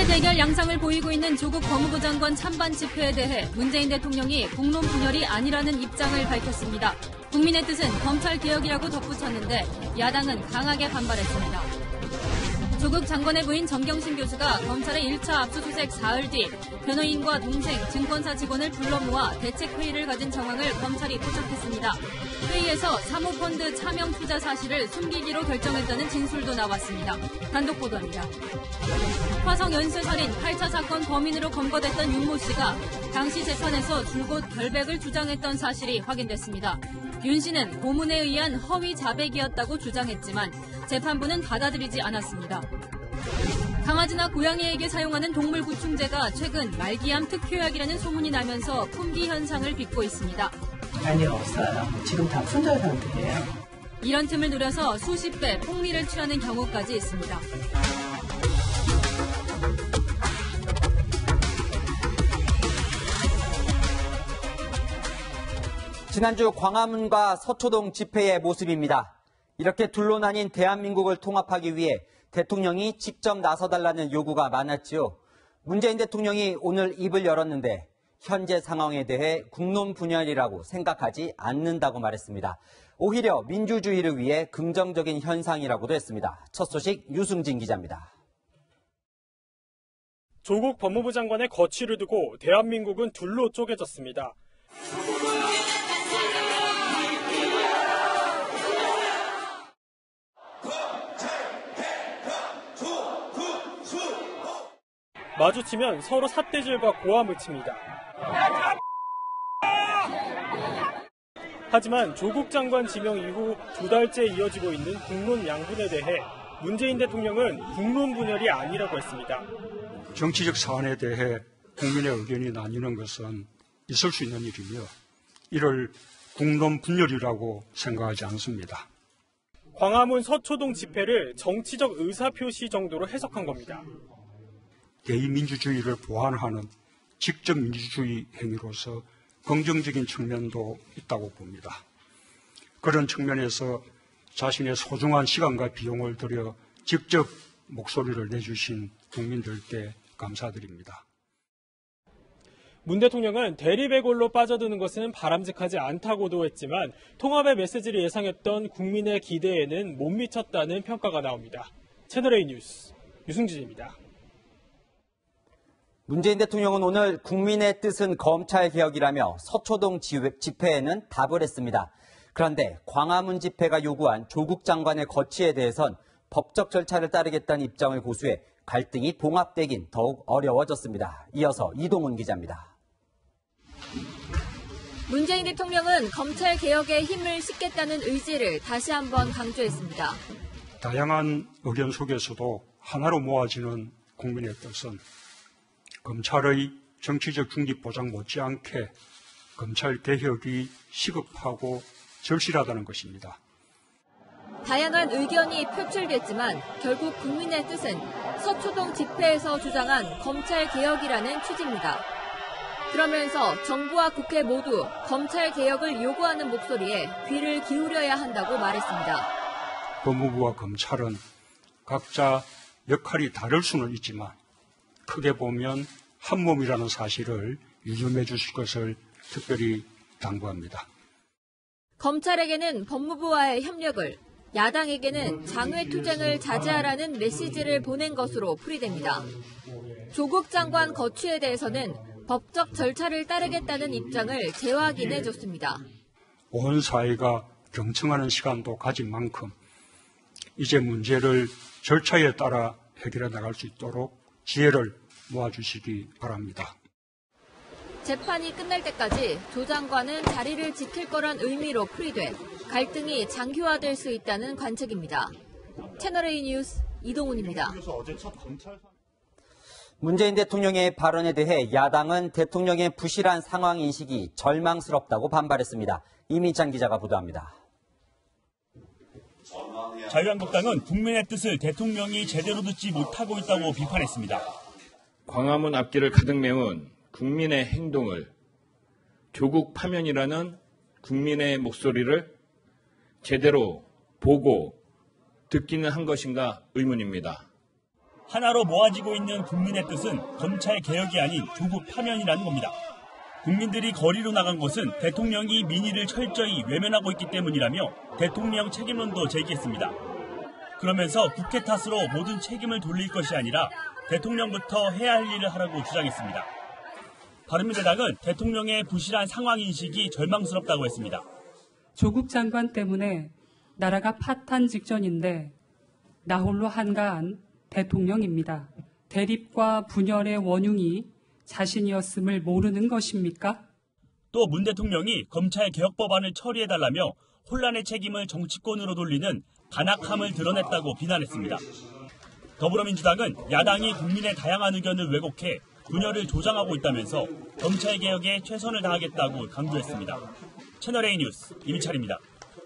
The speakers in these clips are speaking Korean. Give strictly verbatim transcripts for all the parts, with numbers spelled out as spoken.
검찰 대결 양상을 보이고 있는 조국 법무부 장관 찬반 집회에 대해 문재인 대통령이 국론 분열이 아니라는 입장을 밝혔습니다. 국민의 뜻은 검찰 개혁이라고 덧붙였는데 야당은 강하게 반발했습니다. 조국 장관의 부인 정경심 교수가 검찰의 일 차 압수수색 사흘 뒤 변호인과 동생, 증권사 직원을 불러 모아 대책회의를 가진 정황을 검찰이 포착했습니다. 회의에서 사모펀드 차명 투자 사실을 숨기기로 결정했다는 진술도 나왔습니다. 단독 보도입니다. 화성 연쇄살인 팔 차 사건 범인으로 검거됐던 윤모 씨가 당시 재판에서 줄곧 결백을 주장했던 사실이 확인됐습니다. 윤 씨는 고문에 의한 허위 자백이었다고 주장했지만 재판부는 받아들이지 않았습니다. 강아지나 고양이에게 사용하는 동물 구충제가 최근 말기암 특효약이라는 소문이 나면서 품귀 현상을 빚고 있습니다. 아니, 없어요. 지금 다 품절 상태예요. 이런 틈을 노려서 수십 배 폭리를 취하는 경우까지 있습니다. 지난주 광화문과 서초동 집회의 모습입니다. 이렇게 둘로 나뉜 대한민국을 통합하기 위해 대통령이 직접 나서달라는 요구가 많았지요. 문재인 대통령이 오늘 입을 열었는데 현재 상황에 대해 국론 분열이라고 생각하지 않는다고 말했습니다. 오히려 민주주의를 위해 긍정적인 현상이라고도 했습니다. 첫 소식 유승진 기자입니다. 조국 법무부 장관의 거취를 두고 대한민국은 둘로 쪼개졌습니다. 마주치면 서로 삿대질과 고함을 칩니다. 하지만 조국 장관 지명 이후 두 달째 이어지고 있는 국론 양분에 대해 문재인 대통령은 국론 분열이 아니라고 했습니다. 정치적 사안에 대해 국민의 의견이 나뉘는 것은 있을 수 있는 일이며 이를 국론 분열이라고 생각하지 않습니다. 광화문 서초동 집회를 정치적 의사표시 정도로 해석한 겁니다. 대의민주주의를 보완하는 직접 민주주의 행위로서 긍정적인 측면도 있다고 봅니다. 그런 측면에서 자신의 소중한 시간과 비용을 들여 직접 목소리를 내주신 국민들께 감사드립니다. 문 대통령은 대립의 골로 빠져드는 것은 바람직하지 않다고도 했지만 통합의 메시지를 예상했던 국민의 기대에는 못 미쳤다는 평가가 나옵니다. 채널A 뉴스 유승진입니다. 문재인 대통령은 오늘 국민의 뜻은 검찰개혁이라며 서초동 집회에는 답을 했습니다. 그런데 광화문 집회가 요구한 조국 장관의 거취에 대해선 법적 절차를 따르겠다는 입장을 고수해 갈등이 봉합되긴 더욱 어려워졌습니다. 이어서 이동훈 기자입니다. 문재인 대통령은 검찰개혁에 힘을 싣겠다는 의지를 다시 한번 강조했습니다. 다양한 의견 속에서도 하나로 모아지는 국민의 뜻은 검찰의 정치적 중립 보장 못지않게 검찰 개혁이 시급하고 절실하다는 것입니다. 다양한 의견이 표출됐지만 결국 국민의 뜻은 서초동 집회에서 주장한 검찰 개혁이라는 취지입니다. 그러면서 정부와 국회 모두 검찰 개혁을 요구하는 목소리에 귀를 기울여야 한다고 말했습니다. 법무부와 검찰은 각자 역할이 다를 수는 있지만 크게 보면 한 몸이라는 사실을 유념해 주실 것을 특별히 당부합니다. 검찰에게는 법무부와의 협력을, 야당에게는 장외투쟁을 자제하라는 메시지를 보낸 것으로 풀이됩니다. 조국 장관 거취에 대해서는 법적 절차를 따르겠다는 입장을 재확인해줬습니다. 온 사회가 경청하는 시간도 가진 만큼 이제 문제를 절차에 따라 해결해 나갈 수 있도록 지혜를 모아주시기 바랍니다. 재판이 끝날 때까지 조 장관은 자리를 지킬 거란 의미로 풀이돼 갈등이 장기화될 수 있다는 관측입니다. 채널A 뉴스 이동훈입니다. 문재인 대통령의 발언에 대해 야당은 대통령의 부실한 상황 인식이 절망스럽다고 반발했습니다. 이민찬 기자가 보도합니다. 자유한국당은 국민의 뜻을 대통령이 제대로 듣지 못하고 있다고 비판했습니다. 광화문 앞길을 가득 메운 국민의 행동을 조국 파면이라는 국민의 목소리를 제대로 보고 듣기는 한 것인가 의문입니다. 하나로 모아지고 있는 국민의 뜻은 검찰 개혁이 아닌 조국 파면이라는 겁니다. 국민들이 거리로 나간 것은 대통령이 민의를 철저히 외면하고 있기 때문이라며 대통령 책임론도 제기했습니다. 그러면서 국회 탓으로 모든 책임을 돌릴 것이 아니라 대통령부터 해야 할 일을 하라고 주장했습니다. 바른미래당은 대통령의 부실한 상황인식이 절망스럽다고 했습니다. 조국 장관 때문에 나라가 파탄 직전인데 나 홀로 한가한 대통령입니다. 대립과 분열의 원흉이 자신이었음을 모르는 것입니까? 또 문 대통령이 검찰 개혁 법안을 처리해달라며 혼란의 책임을 정치권으로 돌리는 간악함을 드러냈다고 비난했습니다. 더불어민주당은 야당이 국민의 다양한 의견을 왜곡해 분열을 조장하고 있다면서 검찰 개혁에 최선을 다하겠다고 강조했습니다. 채널A 뉴스 이민철입니다.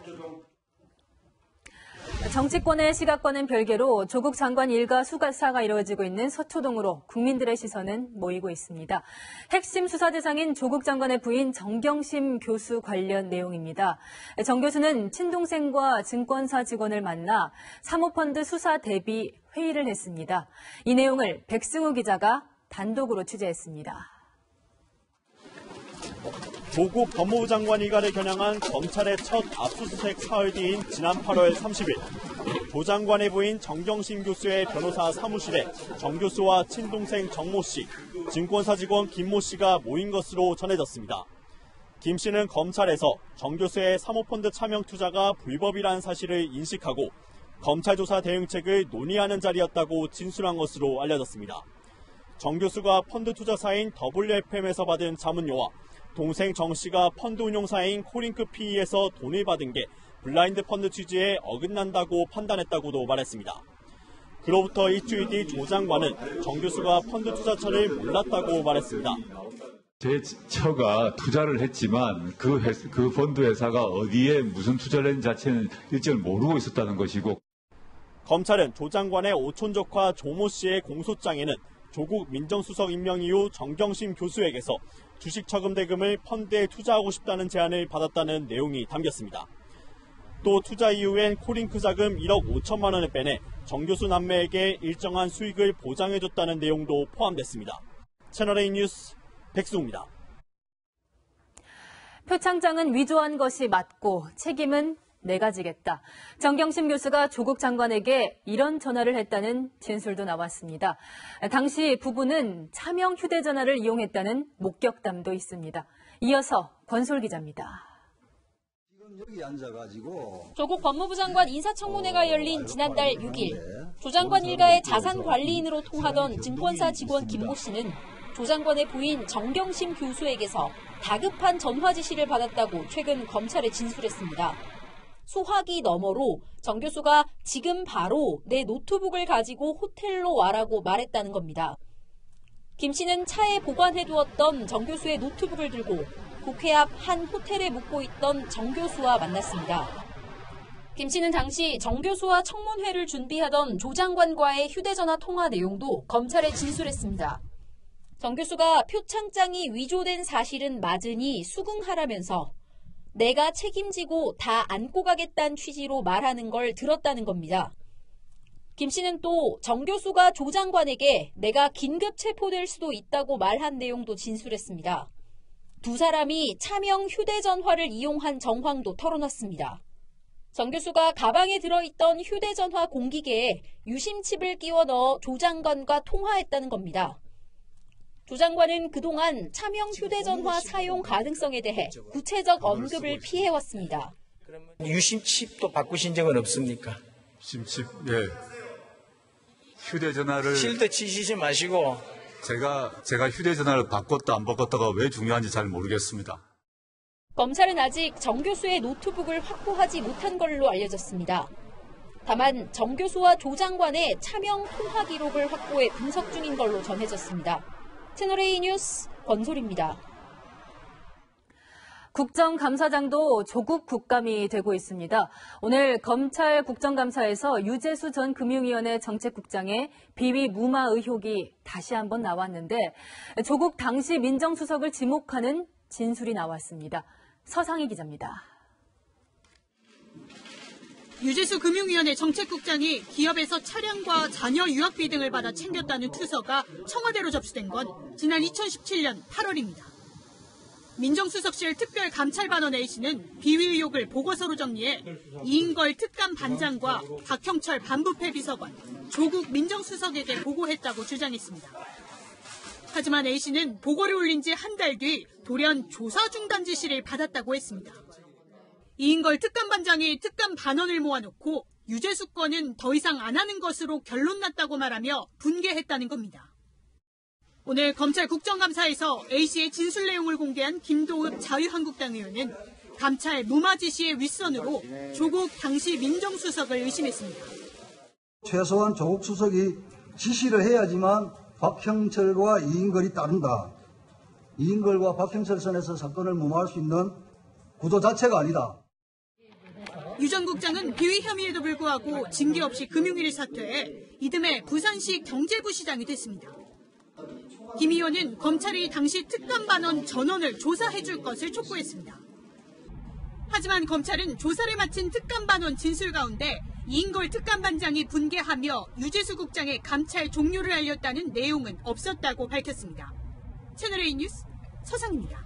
정치권의 시각과는 별개로 조국 장관 일가 수사가 이루어지고 있는 서초동으로 국민들의 시선은 모이고 있습니다. 핵심 수사 대상인 조국 장관의 부인 정경심 교수 관련 내용입니다. 정 교수는 친동생과 증권사 직원을 만나 사모펀드 수사 대비 회의를 했습니다. 이 내용을 백승우 기자가 단독으로 취재했습니다. 조국 법무부 장관 일가를 겨냥한 검찰의 첫 압수수색 사흘 뒤인 지난 팔월 삼십일, 조 장관의 부인 정경심 교수의 변호사 사무실에 정 교수와 친동생 정모 씨, 증권사 직원 김모 씨가 모인 것으로 전해졌습니다. 김 씨는 검찰에서 정 교수의 사모펀드 차명 투자가 불법이라는 사실을 인식하고 검찰 조사 대응책을 논의하는 자리였다고 진술한 것으로 알려졌습니다. 정 교수가 펀드 투자사인 더블유에프엠에서 받은 자문료와 동생 정 씨가 펀드 운용사인 코링크 피이에서 돈을 받은 게 블라인드 펀드 취지에 어긋난다고 판단했다고도 말했습니다. 그로부터 일주일 뒤 조 장관은 정 교수가 펀드 투자처를 몰랐다고 말했습니다. 제 처가 투자를 했지만 그, 회, 그 펀드 회사가 어디에 무슨 투자를 했는지 자체는 일정을 모르고 있었다는 것이고. 검찰은 조 장관의 오촌 조카 조모 씨의 공소장에는 조국 민정수석 임명 이후 정경심 교수에게서 주식 처금 대금을 펀드에 투자하고 싶다는 제안을 받았다는 내용이 담겼습니다. 또 투자 이후엔 코링크 자금 일억 오천만 원을 빼내 정 교수 남매에게 일정한 수익을 보장해줬다는 내용도 포함됐습니다. 채널A 뉴스 백승우입니다. 표창장은 위조한 것이 맞고 책임은 내가 지겠다. 정경심 교수가 조국 장관에게 이런 전화를 했다는 진술도 나왔습니다. 당시 부부는 차명 휴대전화를 이용했다는 목격담도 있습니다. 이어서 권솔 기자입니다. 지금 여기 앉아가지고 조국 법무부 장관 인사청문회가 열린 지난달 육 일 조 장관 일가의 자산관리인으로 통하던 증권사 직원 김모 씨는 조 장관의 부인 정경심 교수에게서 다급한 전화 지시를 받았다고 최근 검찰에 진술했습니다. 소화기 너머로 정 교수가 지금 바로 내 노트북을 가지고 호텔로 와라고 말했다는 겁니다. 김 씨는 차에 보관해두었던 정 교수의 노트북을 들고 국회 앞 한 호텔에 묵고 있던 정 교수와 만났습니다. 김 씨는 당시 정 교수와 청문회를 준비하던 조 장관과의 휴대전화 통화 내용도 검찰에 진술했습니다. 정 교수가 표창장이 위조된 사실은 맞으니 수긍하라면서 내가 책임지고 다 안고 가겠다는 취지로 말하는 걸 들었다는 겁니다. 김 씨는 또 정 교수가 조 장관에게 내가 긴급 체포될 수도 있다고 말한 내용도 진술했습니다. 두 사람이 차명 휴대전화를 이용한 정황도 털어놨습니다. 정 교수가 가방에 들어있던 휴대전화 공기계에 유심칩을 끼워 넣어 조 장관과 통화했다는 겁니다. 조 장관은 그동안 차명 휴대전화 사용 가능성에 대해 구체적 언급을 피해왔습니다. 유심칩도 바꾸신 적은 없습니까? 유심칩, 예. 휴대전화를. 실드 치시지 마시고. 제가, 제가 휴대전화를 바꿨다 안 바꿨다가 왜 중요한지 잘 모르겠습니다. 검찰은 아직 정 교수의 노트북을 확보하지 못한 걸로 알려졌습니다. 다만 정 교수와 조 장관의 차명 통화 기록을 확보해 분석 중인 걸로 전해졌습니다. 채널A 뉴스 권솔입니다. 국정감사장도 조국 국감이 되고 있습니다. 오늘 검찰 국정감사에서 유재수 전 금융위원회 정책국장의 비위 무마 의혹이 다시 한번 나왔는데 조국 당시 민정수석을 지목하는 진술이 나왔습니다. 서상희 기자입니다. 유재수 금융위원회 정책국장이 기업에서 차량과 자녀 유학비 등을 받아 챙겼다는 투서가 청와대로 접수된 건 지난 이천십칠 년 팔월입니다. 민정수석실 특별감찰반원 A씨는 비위 의혹을 보고서로 정리해 이인걸 특감 반장과 박형철 반부패 비서관, 조국 민정수석에게 보고했다고 주장했습니다. 하지만 A씨는 보고를 올린 지 한 달 뒤 돌연 조사 중단 지시를 받았다고 했습니다. 이인걸 특감반장이 특감 반원을 모아놓고 유재수 건은 더 이상 안 하는 것으로 결론 났다고 말하며 분개했다는 겁니다. 오늘 검찰 국정감사에서 A씨의 진술 내용을 공개한 김도읍 자유한국당 의원은 감찰 무마 지시의 윗선으로 조국 당시 민정수석을 의심했습니다. 최소한 조국 수석이 지시를 해야지만 박형철과 이인걸이 따른다. 이인걸과 박형철 선에서 사건을 무마할 수 있는 구도 자체가 아니다. 유 전 국장은 비위 혐의에도 불구하고 징계 없이 금융위를 사퇴해 이듬해 부산시 경제부시장이 됐습니다. 김 의원은 검찰이 당시 특감반원 전원을 조사해 줄 것을 촉구했습니다. 하지만 검찰은 조사를 마친 특감반원 진술 가운데 이인걸 특감반장이 분개하며 유재수 국장의 감찰 종료를 알렸다는 내용은 없었다고 밝혔습니다. 채널A 뉴스 서상입니다.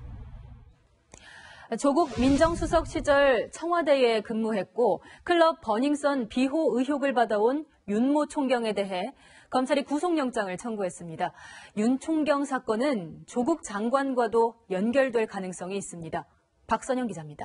조국 민정수석 시절 청와대에 근무했고 클럽 버닝썬 비호 의혹을 받아온 윤모 총경에 대해 검찰이 구속영장을 청구했습니다. 윤 총경 사건은 조국 장관과도 연결될 가능성이 있습니다. 박선영 기자입니다.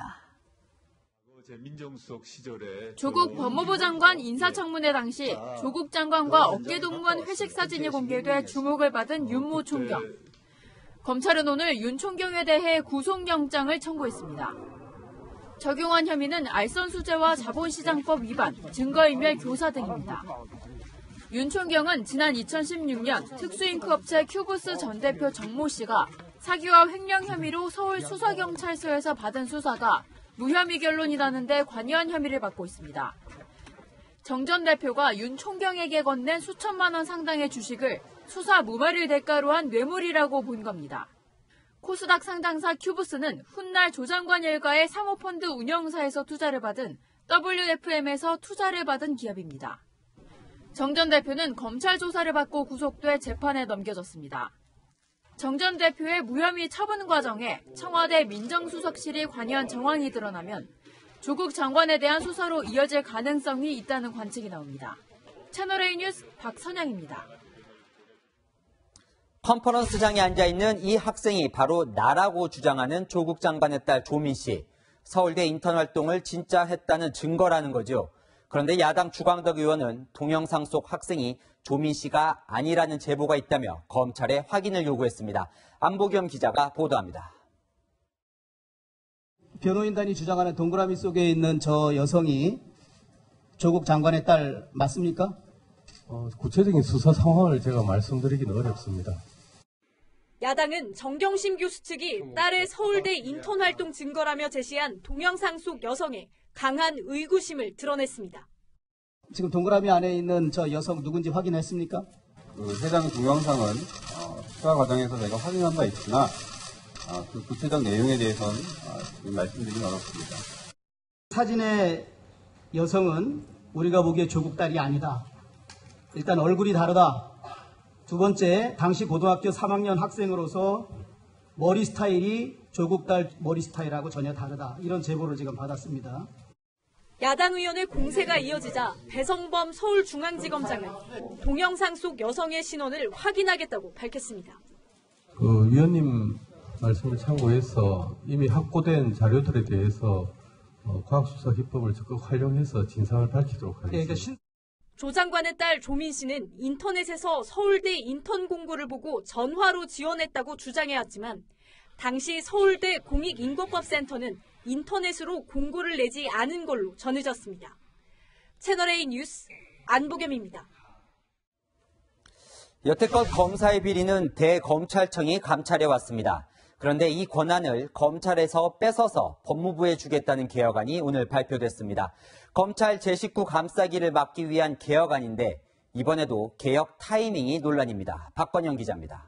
민정수석 시절에 조국 법무부 장관 인사청문회 당시 조국 장관과 어깨동무한 회식 사진이 공개돼 주목을 받은 윤모 총경. 검찰은 오늘 윤 총경에 대해 구속영장을 청구했습니다. 적용한 혐의는 알선수재와 자본시장법 위반, 증거인멸 교사 등입니다. 윤 총경은 지난 이천십육 년 특수잉크업체 큐브스 전 대표 정모 씨가 사기와 횡령 혐의로 서울 수사경찰서에서 받은 수사가 무혐의 결론이라는 데 관여한 혐의를 받고 있습니다. 정 전 대표가 윤 총경에게 건넨 수천만 원 상당의 주식을 수사 무마를 대가로 한 뇌물이라고 본 겁니다. 코스닥 상장사 큐브스는 훗날 조 장관 일가의 사모펀드 운영사에서 투자를 받은 더블유에프엠에서 투자를 받은 기업입니다. 정 전 대표는 검찰 조사를 받고 구속돼 재판에 넘겨졌습니다. 정 전 대표의 무혐의 처분 과정에 청와대 민정수석실이 관여한 정황이 드러나면 조국 장관에 대한 수사로 이어질 가능성이 있다는 관측이 나옵니다. 채널A 뉴스 박선영입니다. 컨퍼런스장에 앉아있는 이 학생이 바로 나라고 주장하는 조국 장관의 딸 조민 씨. 서울대 인턴 활동을 진짜 했다는 증거라는 거죠. 그런데 야당 주광덕 의원은 동영상 속 학생이 조민 씨가 아니라는 제보가 있다며 검찰에 확인을 요구했습니다. 안보겸 기자가 보도합니다. 변호인단이 주장하는 동그라미 속에 있는 저 여성이 조국 장관의 딸 맞습니까? 어, 구체적인 수사 상황을 제가 말씀드리기는 어렵습니다. 야당은 정경심 교수 측이 딸의 서울대 인턴 활동 증거라며 제시한 동영상 속 여성의 강한 의구심을 드러냈습니다. 지금 동그라미 안에 있는 저 여성 누군지 확인했습니까? 그 해당 동영상은 어, 수사 과정에서 제가 확인한 바 있으나 어, 그 구체적 내용에 대해서는 어, 지금 말씀드리긴 어렵습니다. 사진의 여성은 우리가 보기에 조국 딸이 아니다. 일단 얼굴이 다르다. 두 번째, 당시 고등학교 삼 학년 학생으로서 머리 스타일이 조국 딸 머리 스타일하고 전혀 다르다. 이런 제보를 지금 받았습니다. 야당 의원의 공세가 이어지자 배성범 서울중앙지검장은 동영상 속 여성의 신원을 확인하겠다고 밝혔습니다. 그 위원님 말씀을 참고해서 이미 확보된 자료들에 대해서 어, 과학수사 기법을 적극 활용해서 진상을 밝히도록 하겠습니다. 네, 조 장관의 딸 조민 씨는 인터넷에서 서울대 인턴 공고를 보고 전화로 지원했다고 주장해왔지만 당시 서울대 공익인권법센터는 인터넷으로 공고를 내지 않은 걸로 전해졌습니다. 채널A 뉴스 안보겸입니다. 여태껏 검사의 비리는 대검찰청이 감찰해 왔습니다. 그런데 이 권한을 검찰에서 뺏어서 법무부에 주겠다는 개혁안이 오늘 발표됐습니다. 검찰 제식구 감싸기를 막기 위한 개혁안인데 이번에도 개혁 타이밍이 논란입니다. 박건영 기자입니다.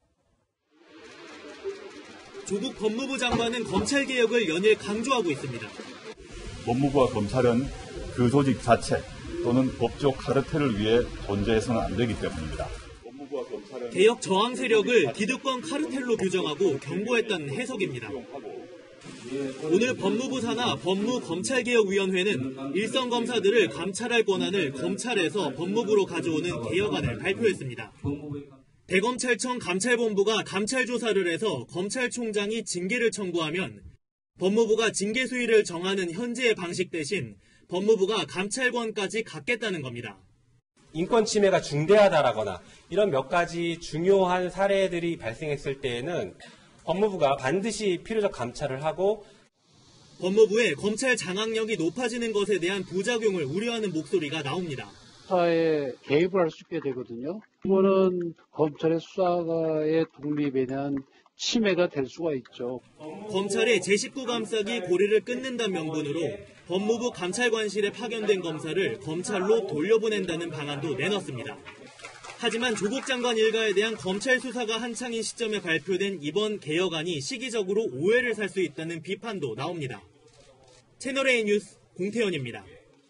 조국 법무부 장관은 검찰개혁을 연일 강조하고 있습니다. 법무부와 검찰은 그 조직 자체 또는 법적 카르텔을 위해 존재해서는 안 되기 때문입니다. 개혁 저항 세력을 기득권 카르텔로 규정하고 경고했다는 해석입니다. 오늘 법무부 산하 법무검찰개혁위원회는 일선 검사들을 감찰할 권한을 검찰에서 법무부로 가져오는 개혁안을 발표했습니다. 대검찰청 감찰본부가 감찰 조사를 해서 검찰총장이 징계를 청구하면 법무부가 징계 수위를 정하는 현재의 방식 대신 법무부가 감찰권까지 갖겠다는 겁니다. 인권 침해가 중대하다라거나 이런 몇 가지 중요한 사례들이 발생했을 때에는 법무부가 반드시 필요적 감찰을 하고 법무부의 검찰 장악력이 높아지는 것에 대한 부작용을 우려하는 목소리가 나옵니다. 수사에 개입을 할 수 있게 되거든요. 이거는 검찰의 수사의 독립에 대한 침해가 될 수가 있죠. 검찰의 제식구 감싸기 고리를 끊는다는 명분으로 법무부 감찰관실에 파견된 검사를 검찰로 돌려보낸다는 방안도 내놨습니다. 하지만 조국 장관 일가에 대한 검찰 수사가 한창인 시점에 발표된 이번 개혁안이 시기적으로 오해를 살 수 있다는 비판도 나옵니다. 채널A 뉴스 공태현입니다.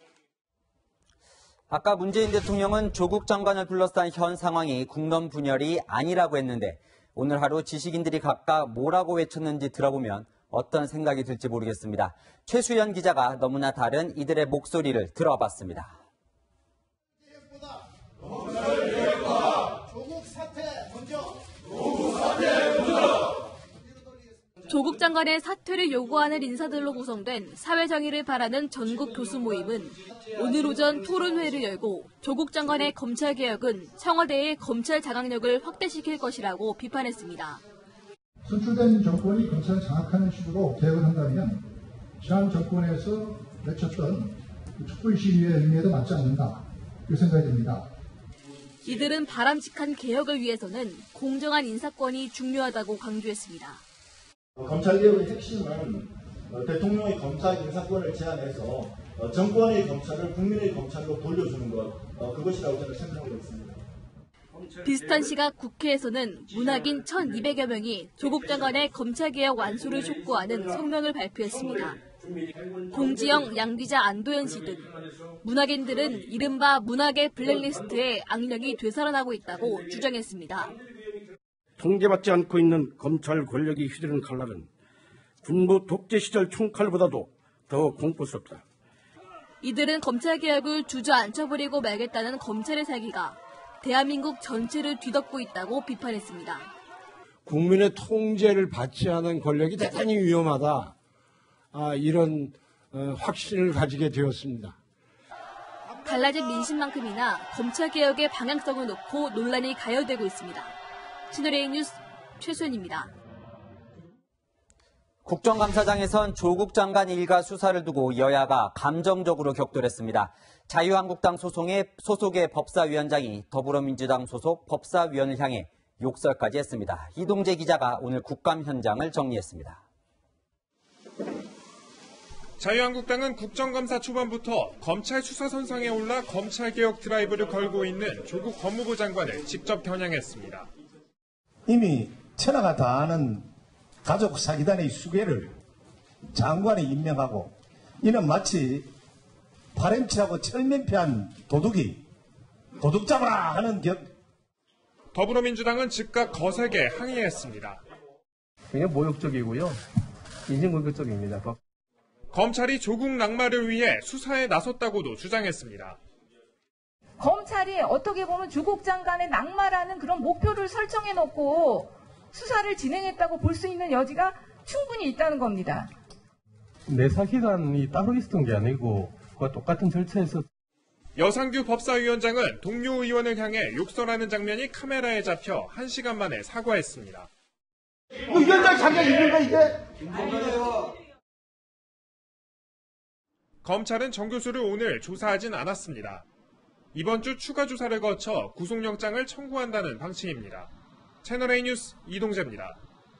아까 문재인 대통령은 조국 장관을 둘러싼 현 상황이 국론 분열이 아니라고 했는데 오늘 하루 지식인들이 각각 뭐라고 외쳤는지 들어보면 어떤 생각이 들지 모르겠습니다. 최수연 기자가 너무나 다른 이들의 목소리를 들어봤습니다. 조국 사퇴 먼저. 조국 사퇴 먼저. 조국 장관의 사퇴를 요구하는 인사들로 구성된 사회정의를 바라는 전국 교수 모임은 오늘 오전 토론회를 열고 조국 장관의 검찰개혁은 청와대의 검찰 장악력을 확대시킬 것이라고 비판했습니다. 선출된 정권이 검찰을 장악하는 식으로 개혁을 한다면 지난 정권에서 외쳤던 촛불 시위의 의미에도 맞지 않는다. 그 생각이 듭니다. 이들은 바람직한 개혁을 위해서는 공정한 인사권이 중요하다고 강조했습니다. 검찰개혁의 핵심은 대통령의 검찰 인사권을 제한해서 정권의 검찰을 국민의 검찰로 돌려주는 것, 그것이라고 저는 생각하고 있습니다. 비슷한 시각 국회에서는 문학인 천이백여 명이 조국 장관의 검찰개혁 완수를 촉구하는 성명을 발표했습니다. 공지영, 양기자, 안도현 씨 등 문학인들은 이른바 문학의 블랙리스트에 악령이 되살아나고 있다고 주장했습니다. 통제받지 않고 있는 검찰 권력이 휘두르는 칼날은 군부 독재 시절 총칼보다도 더 공포스럽다. 이들은 검찰개혁을 주저앉혀버리고 말겠다는 검찰의 사기가 대한민국 전체를 뒤덮고 있다고 비판했습니다. 국민의 통제를 받지 않은 권력이 대단히 위험하다. 아, 이런 어, 확신을 가지게 되었습니다. 갈라진 민심만큼이나 검찰개혁의 방향성을 놓고 논란이 가열되고 있습니다. 채널A 뉴스 최수연입니다. 국정감사장에선 조국 장관 일가 수사를 두고 여야가 감정적으로 격돌했습니다. 자유한국당 소속의, 소속의 법사위원장이 더불어민주당 소속 법사위원을 향해 욕설까지 했습니다. 이동재 기자가 오늘 국감 현장을 정리했습니다. 자유한국당은 국정감사 초반부터 검찰 수사 선상에 올라 검찰개혁 드라이브를 걸고 있는 조국 법무부 장관을 직접 겨냥했습니다. 이미 천하가 다 아는 가족 사기단의 수괴를 장관이 임명하고 이는 마치 파렴치하고 철면피한 도둑이 도둑 잡아라 하는 격. 더불어민주당은 즉각 거세게 항의했습니다. 굉장히 모욕적이고요. 인신공격적입니다. 검찰이 조국 낙마를 위해 수사에 나섰다고도 주장했습니다. 검찰이 어떻게 보면 조국 장관의 낙마라는 그런 목표를 설정해놓고 수사를 진행했다고 볼 수 있는 여지가 충분히 있다는 겁니다. 내사기관이 따로 있었던 게 아니고 그와 똑같은 절차에서. 여상규 법사위원장은 동료 의원을 향해 욕설하는 장면이 카메라에 잡혀 한 시간 만에 사과했습니다. 위원장 자격 있는 거 이게? 검찰은 정 교수를 오늘 조사하진 않았습니다. 이번 주 추가 조사를 거쳐 구속영장을 청구한다는 방침입니다. 채널A 뉴스 이동재입니다.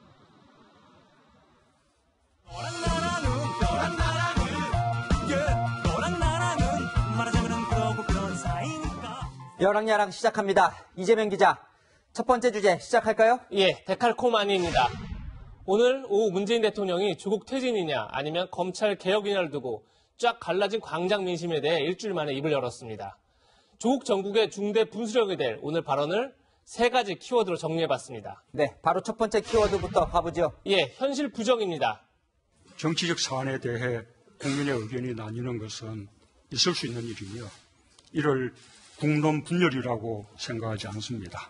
여랑야랑 시작합니다. 이재명 기자, 첫 번째 주제 시작할까요? 예, 데칼코마니입니다. 오늘 오후 문재인 대통령이 조국 퇴진이냐 아니면 검찰 개혁이냐를 두고 쫙 갈라진 광장 민심에 대해 일주일 만에 입을 열었습니다. 조국 정국의 중대 분수령이 될 오늘 발언을 세 가지 키워드로 정리해봤습니다. 네, 바로 첫 번째 키워드부터 가보죠. 예, 현실 부정입니다. 정치적 사안에 대해 국민의 의견이 나뉘는 것은 있을 수 있는 일이며 이를 국론 분열이라고 생각하지 않습니다.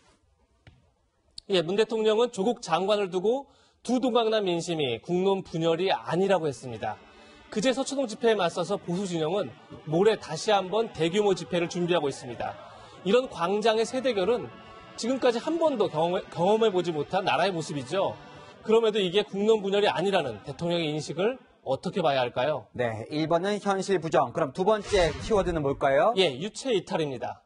예, 문 대통령은 조국 장관을 두고 두 동강남 민심이 국론 분열이 아니라고 했습니다. 그제 서초동 집회에 맞서서 보수 진영은 모레 다시 한번 대규모 집회를 준비하고 있습니다. 이런 광장의 세대결은 지금까지 한 번도 경험해보지 못한 나라의 모습이죠. 그럼에도 이게 국론 분열이 아니라는 대통령의 인식을 어떻게 봐야 할까요? 네, 일 번은 현실 부정. 그럼 두 번째 키워드는 뭘까요? 예, 유체 이탈입니다.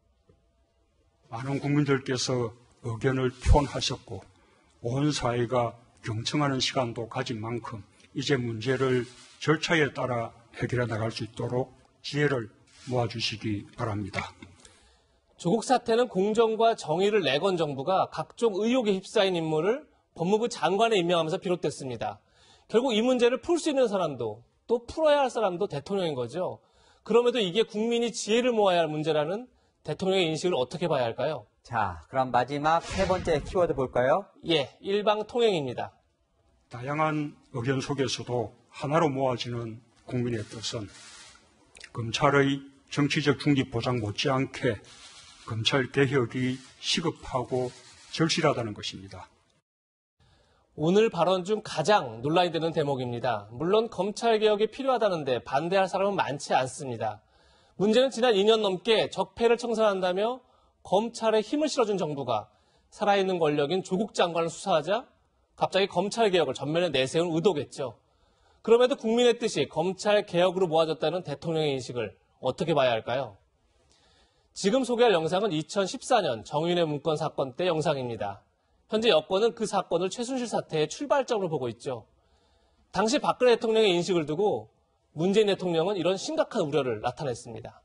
많은 국민들께서 의견을 표현하셨고 온 사회가 경청하는 시간도 가진 만큼 이제 문제를 절차에 따라 해결해 나갈 수 있도록 지혜를 모아주시기 바랍니다. 조국 사태는 공정과 정의를 내건 정부가 각종 의혹에 휩싸인 인물을 법무부 장관에 임명하면서 비롯됐습니다. 결국 이 문제를 풀 수 있는 사람도 또 풀어야 할 사람도 대통령인 거죠. 그럼에도 이게 국민이 지혜를 모아야 할 문제라는 대통령의 인식을 어떻게 봐야 할까요? 자, 그럼 마지막 세 번째 키워드 볼까요? 예, 일방통행입니다. 다양한 의견 속에서도 하나로 모아지는 국민의 뜻은 검찰의 정치적 중립 보장 못지않게 검찰 개혁이 시급하고 절실하다는 것입니다. 오늘 발언 중 가장 논란이 되는 대목입니다. 물론 검찰개혁이 필요하다는데 반대할 사람은 많지 않습니다. 문제는 지난 이 년 넘게 적폐를 청산한다며 검찰에 힘을 실어준 정부가 살아있는 권력인 조국 장관을 수사하자 갑자기 검찰개혁을 전면에 내세운 의도겠죠. 그럼에도 국민의 뜻이 검찰개혁으로 모아졌다는 대통령의 인식을 어떻게 봐야 할까요? 지금 소개할 영상은 이천십사 년 정윤회 문건 사건 때 영상입니다. 현재 여권은 그 사건을 최순실 사태의 출발점으로 보고 있죠. 당시 박근혜 대통령의 인식을 두고 문재인 대통령은 이런 심각한 우려를 나타냈습니다.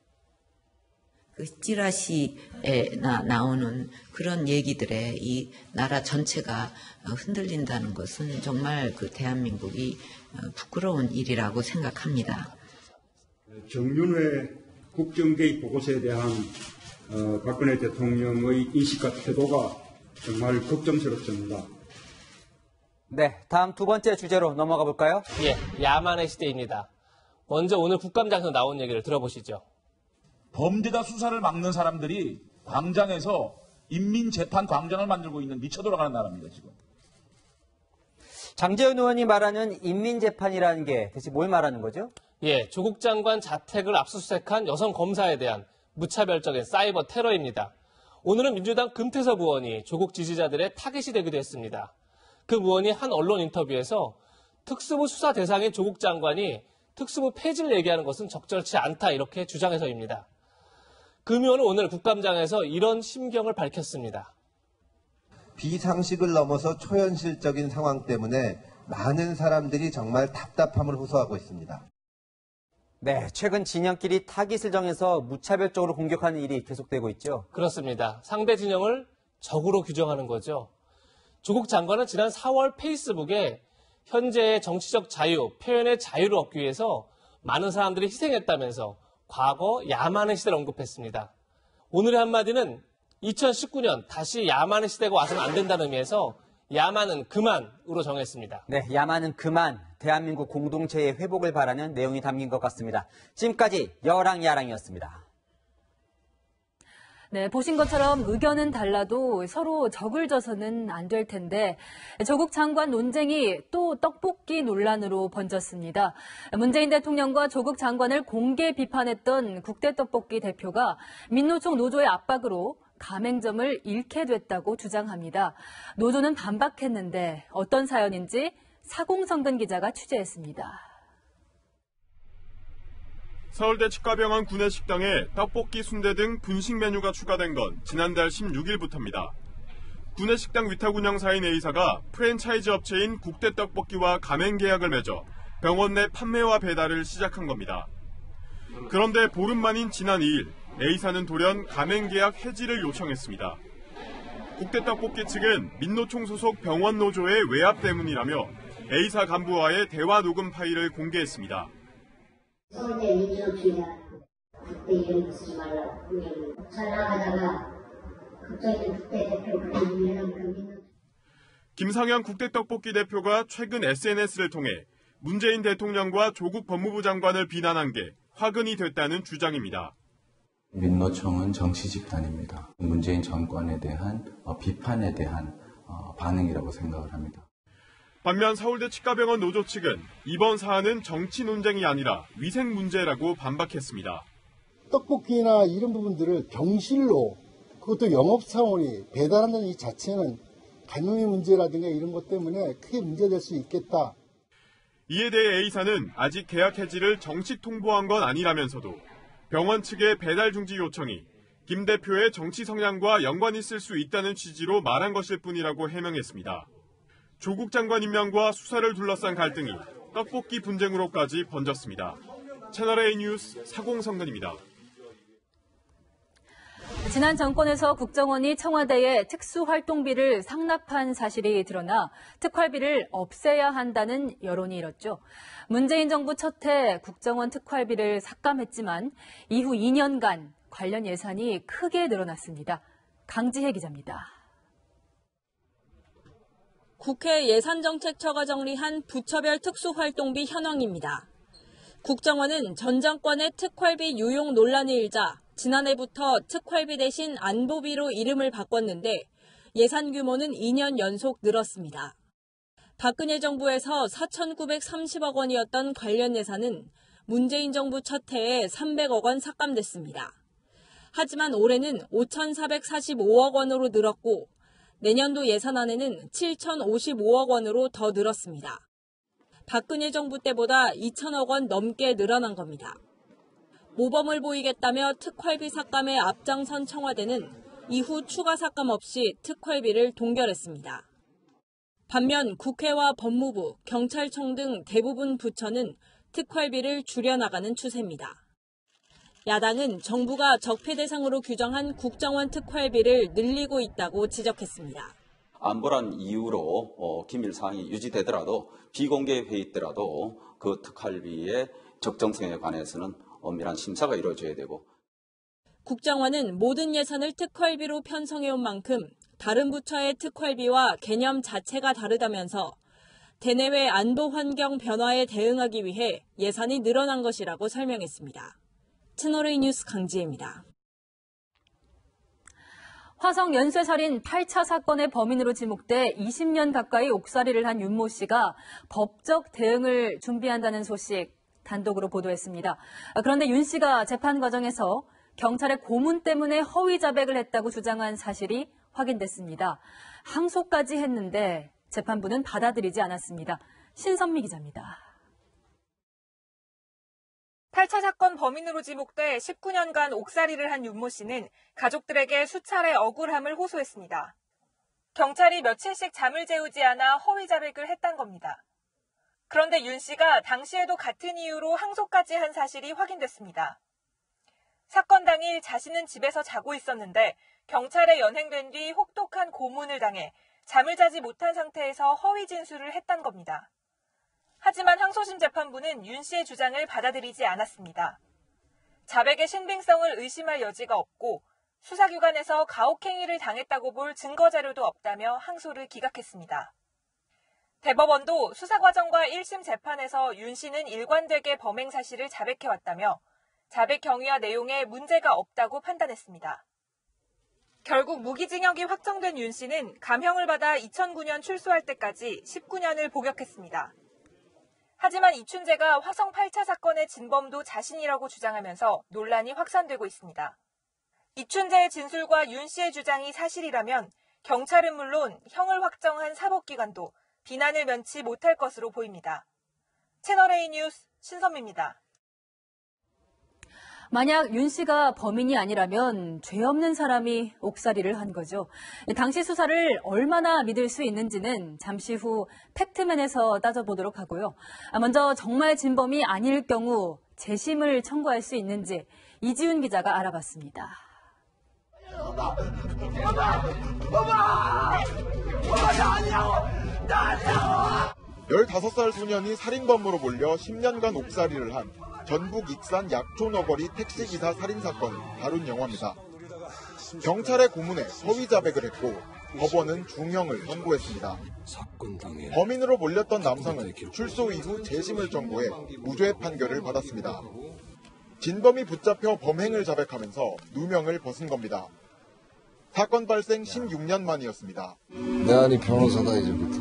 그 찌라시에 나, 나오는 그런 얘기들에 이 나라 전체가 흔들린다는 것은 정말 그 대한민국이 부끄러운 일이라고 생각합니다. 정윤회 국정개입 보고서에 대한 어, 박근혜 대통령의 인식과 태도가 정말 걱정스럽습니다. 네, 다음 두 번째 주제로 넘어가 볼까요? 예, 야만의 시대입니다. 먼저 오늘 국감장에서 나온 얘기를 들어보시죠. 범죄자 수사를 막는 사람들이 광장에서 인민재판 광장을 만들고 있는 미쳐 돌아가는 나라입니다, 지금. 장제원 의원이 말하는 인민재판이라는 게 대체 뭘 말하는 거죠? 예, 조국 장관 자택을 압수수색한 여성 검사에 대한 무차별적인 사이버 테러입니다. 오늘은 민주당 금태섭 의원이 조국 지지자들의 타깃이 되기도 했습니다. 그 의원이 한 언론 인터뷰에서 특수부 수사 대상인 조국 장관이 특수부 폐지를 얘기하는 것은 적절치 않다 이렇게 주장해서입니다. 그 의원은 오늘 국감장에서 이런 심경을 밝혔습니다. 비상식을 넘어서 초현실적인 상황 때문에 많은 사람들이 정말 답답함을 호소하고 있습니다. 네, 최근 진영끼리 타깃을 정해서 무차별적으로 공격하는 일이 계속되고 있죠. 그렇습니다. 상대 진영을 적으로 규정하는 거죠. 조국 장관은 지난 사월 페이스북에 현재의 정치적 자유, 표현의 자유를 얻기 위해서 많은 사람들이 희생했다면서 과거 야만의 시대를 언급했습니다. 오늘의 한마디는 이천십구 년 다시 야만의 시대가 와서는 안 된다는 의미에서 야만은 그만으로 정했습니다. 네, 야만은 그만, 대한민국 공동체의 회복을 바라는 내용이 담긴 것 같습니다. 지금까지 여랑야랑이었습니다. 네, 보신 것처럼 의견은 달라도 서로 적을 져서는 안 될 텐데 조국 장관 논쟁이 또 떡볶이 논란으로 번졌습니다. 문재인 대통령과 조국 장관을 공개 비판했던 국대떡볶이 대표가 민노총 노조의 압박으로 가맹점을 잃게 됐다고 주장합니다. 노조는 반박했는데 어떤 사연인지 사공성근 기자가 취재했습니다. 서울대 치과병원 구내식당에 떡볶이, 순대 등 분식 메뉴가 추가된 건 지난달 십육 일부터입니다. 구내식당 위탁 운영사인 A사가 프랜차이즈 업체인 국대떡볶이와 가맹 계약을 맺어 병원 내 판매와 배달을 시작한 겁니다. 그런데 보름 만인 지난 이 일, A사는 돌연 가맹 계약 해지를 요청했습니다. 국대떡볶이 측은 민노총 소속 병원 노조의 외압 때문이라며 A사 간부와의 대화 녹음 파일을 공개했습니다. 서울대 민주주의자 그때 이름 쓰지 말라고 분명히 잘 나가다가 갑자기 국대 대표 그런 그 김상현 국대떡볶이 대표가 최근 에스엔에스를 통해 문재인 대통령과 조국 법무부 장관을 비난한 게 화근이 됐다는 주장입니다. 민노총은 정치 집단입니다. 문재인 정권에 대한 비판에 대한 반응이라고 생각을 합니다. 반면 서울대 치과병원 노조 측은 이번 사안은 정치 논쟁이 아니라 위생 문제라고 반박했습니다. 떡볶이나 이런 부분들을 병실로 그것도 영업사원이 배달한다는 이 자체는 감염의 문제라든가 이런 것 때문에 크게 문제될 수 있겠다. 이에 대해 A사는 아직 계약 해지를 정식 통보한 건 아니라면서도 병원 측의 배달 중지 요청이 김 대표의 정치 성향과 연관이 있을 수 있다는 취지로 말한 것일 뿐이라고 해명했습니다. 조국 장관 임명과 수사를 둘러싼 갈등이 떡볶이 분쟁으로까지 번졌습니다. 채널A 뉴스 사공성근입니다. 지난 정권에서 국정원이 청와대에 특수활동비를 상납한 사실이 드러나 특활비를 없애야 한다는 여론이 일었죠. 문재인 정부 첫 해 국정원 특활비를 삭감했지만 이후 이 년간 관련 예산이 크게 늘어났습니다. 강지혜 기자입니다. 국회 예산정책처가 정리한 부처별 특수활동비 현황입니다. 국정원은 전 정권의 특활비 유용 논란이 일자 지난해부터 특활비 대신 안보비로 이름을 바꿨는데 예산 규모는 이 년 연속 늘었습니다. 박근혜 정부에서 사천구백삼십억 원이었던 관련 예산은 문재인 정부 첫 해에 삼백억 원 삭감됐습니다. 하지만 올해는 오천사백사십오억 원으로 늘었고 내년도 예산안에는 칠천오십오억 원으로 더 늘었습니다. 박근혜 정부 때보다 이천억 원 넘게 늘어난 겁니다. 모범을 보이겠다며 특활비 삭감에 앞장선 청와대는 이후 추가 삭감 없이 특활비를 동결했습니다. 반면 국회와 법무부, 경찰청 등 대부분 부처는 특활비를 줄여나가는 추세입니다. 야당은 정부가 적폐 대상으로 규정한 국정원 특활비를 늘리고 있다고 지적했습니다. 안보란 이유로 어, 기밀 사항이 유지되더라도 비공개 회의 때라도 그 특활비의 적정성에 관해서는 엄밀한 심사가 이루어져야 되고. 국정원은 모든 예산을 특활비로 편성해온 만큼 다른 부처의 특활비와 개념 자체가 다르다면서 대내외 안보 환경 변화에 대응하기 위해 예산이 늘어난 것이라고 설명했습니다. 채널A 뉴스 강지혜입니다. 화성 연쇄살인 팔 차 사건의 범인으로 지목돼 이십 년 가까이 옥살이를 한 윤모 씨가 법적 대응을 준비한다는 소식 단독으로 보도했습니다. 그런데 윤 씨가 재판 과정에서 경찰의 고문 때문에 허위 자백을 했다고 주장한 사실이 확인됐습니다. 항소까지 했는데 재판부는 받아들이지 않았습니다. 신선미 기자입니다. 팔 차 사건 범인으로 지목돼 십구 년간 옥살이를 한 윤모 씨는 가족들에게 수차례 억울함을 호소했습니다. 경찰이 며칠씩 잠을 재우지 않아 허위 자백을 했단 겁니다. 그런데 윤 씨가 당시에도 같은 이유로 항소까지 한 사실이 확인됐습니다. 사건 당일 자신은 집에서 자고 있었는데 경찰에 연행된 뒤 혹독한 고문을 당해 잠을 자지 못한 상태에서 허위 진술을 했단 겁니다. 하지만 항소심 재판부는 윤 씨의 주장을 받아들이지 않았습니다. 자백의 신빙성을 의심할 여지가 없고 수사기관에서 가혹행위를 당했다고 볼 증거 자료도 없다며 항소를 기각했습니다. 대법원도 수사 과정과 일 심 재판에서 윤 씨는 일관되게 범행 사실을 자백해왔다며 자백 경위와 내용에 문제가 없다고 판단했습니다. 결국 무기징역이 확정된 윤 씨는 감형을 받아 이천구 년 출소할 때까지 십구 년을 복역했습니다. 하지만 이춘재가 화성 팔 차 사건의 진범도 자신이라고 주장하면서 논란이 확산되고 있습니다. 이춘재의 진술과 윤 씨의 주장이 사실이라면 경찰은 물론 형을 확정한 사법기관도 비난을 면치 못할 것으로 보입니다. 채널A 뉴스 신선미입니다. 만약 윤 씨가 범인이 아니라면 죄 없는 사람이 옥살이를 한 거죠. 당시 수사를 얼마나 믿을 수 있는지는 잠시 후 팩트맨에서 따져보도록 하고요. 먼저 정말 진범이 아닐 경우 재심을 청구할 수 있는지 이지훈 기자가 알아봤습니다. 엄마! 엄마! 엄마! 엄마 나 아니라고! 나 아니라고! 열다섯 살 소년이 살인범으로 몰려 십 년간 옥살이를 한 전북 익산 약촌어거리 택시기사 살인사건을 다룬 영화입니다. 경찰의 고문에 허위 자백을 했고 법원은 중형을 선고했습니다. 범인으로 몰렸던 남성은 출소 이후 재심을 청구해 무죄 판결을 받았습니다. 진범이 붙잡혀 범행을 자백하면서 누명을 벗은 겁니다. 사건 발생 십육 년 만이었습니다. 내 아니 변호사다 이제부터.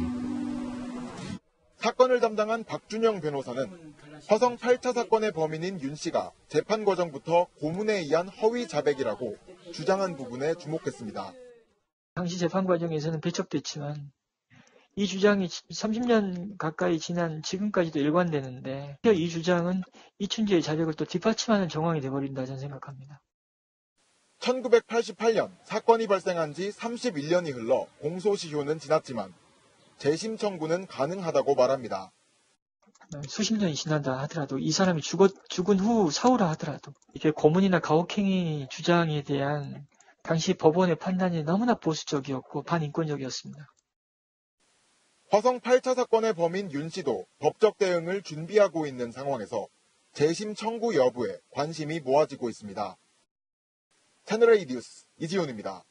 사건을 담당한 박준영 변호사는 화성 팔 차 사건의 범인인 윤 씨가 재판 과정부터 고문에 의한 허위 자백이라고 주장한 부분에 주목했습니다. 당시 재판 과정에서는 배척됐지만 이 주장이 삼십 년 가까이 지난 지금까지도 일관되는데 이 주장은 이춘재의 자백을 또 뒷받침하는 정황이 돼버린다 저는 생각합니다. 천구백팔십팔 년 사건이 발생한 지 삼십일 년이 흘러 공소시효는 지났지만 재심 청구는 가능하다고 말합니다. 수십 년이 지난다 하더라도 이 사람이 죽었, 죽은 후 사후라 하더라도 이게 고문이나 가혹행위 주장에 대한 당시 법원의 판단이 너무나 보수적이었고 반인권적이었습니다. 화성 팔 차 사건의 범인 윤 씨도 법적 대응을 준비하고 있는 상황에서 재심 청구 여부에 관심이 모아지고 있습니다. 채널A 뉴스 이지훈입니다.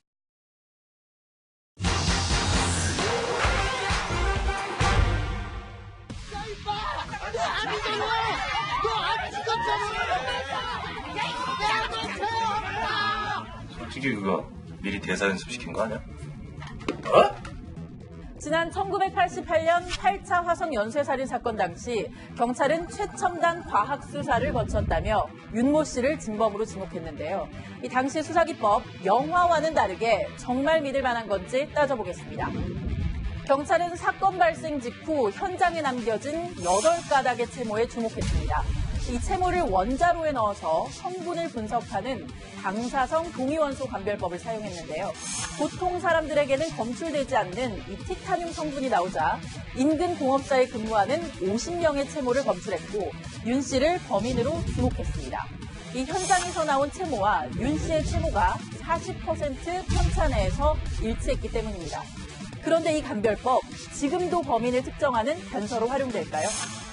솔직히 그거 미리 대사 연습시킨 거 아니야? 어? 지난 천구백팔십팔 년 팔 차 화성 연쇄살인 사건 당시 경찰은 최첨단 과학 수사를 거쳤다며 윤모 씨를 진범으로 지목했는데요. 이 당시 수사기법 영화와는 다르게 정말 믿을 만한 건지 따져보겠습니다. 경찰은 사건 발생 직후 현장에 남겨진 여덟 가닥의 채모에 주목했습니다. 이 채모를 원자로에 넣어서 성분을 분석하는 방사성 동위원소 감별법을 사용했는데요. 보통 사람들에게는 검출되지 않는 이 티타늄 성분이 나오자 인근 공업사에 근무하는 오십 명의 채모를 검출했고 윤 씨를 범인으로 지목했습니다. 이 현장에서 나온 채모와 윤 씨의 채모가 사십 퍼센트 편차 내에서 일치했기 때문입니다. 그런데 이 감별법 지금도 범인을 특정하는 단서로 활용될까요?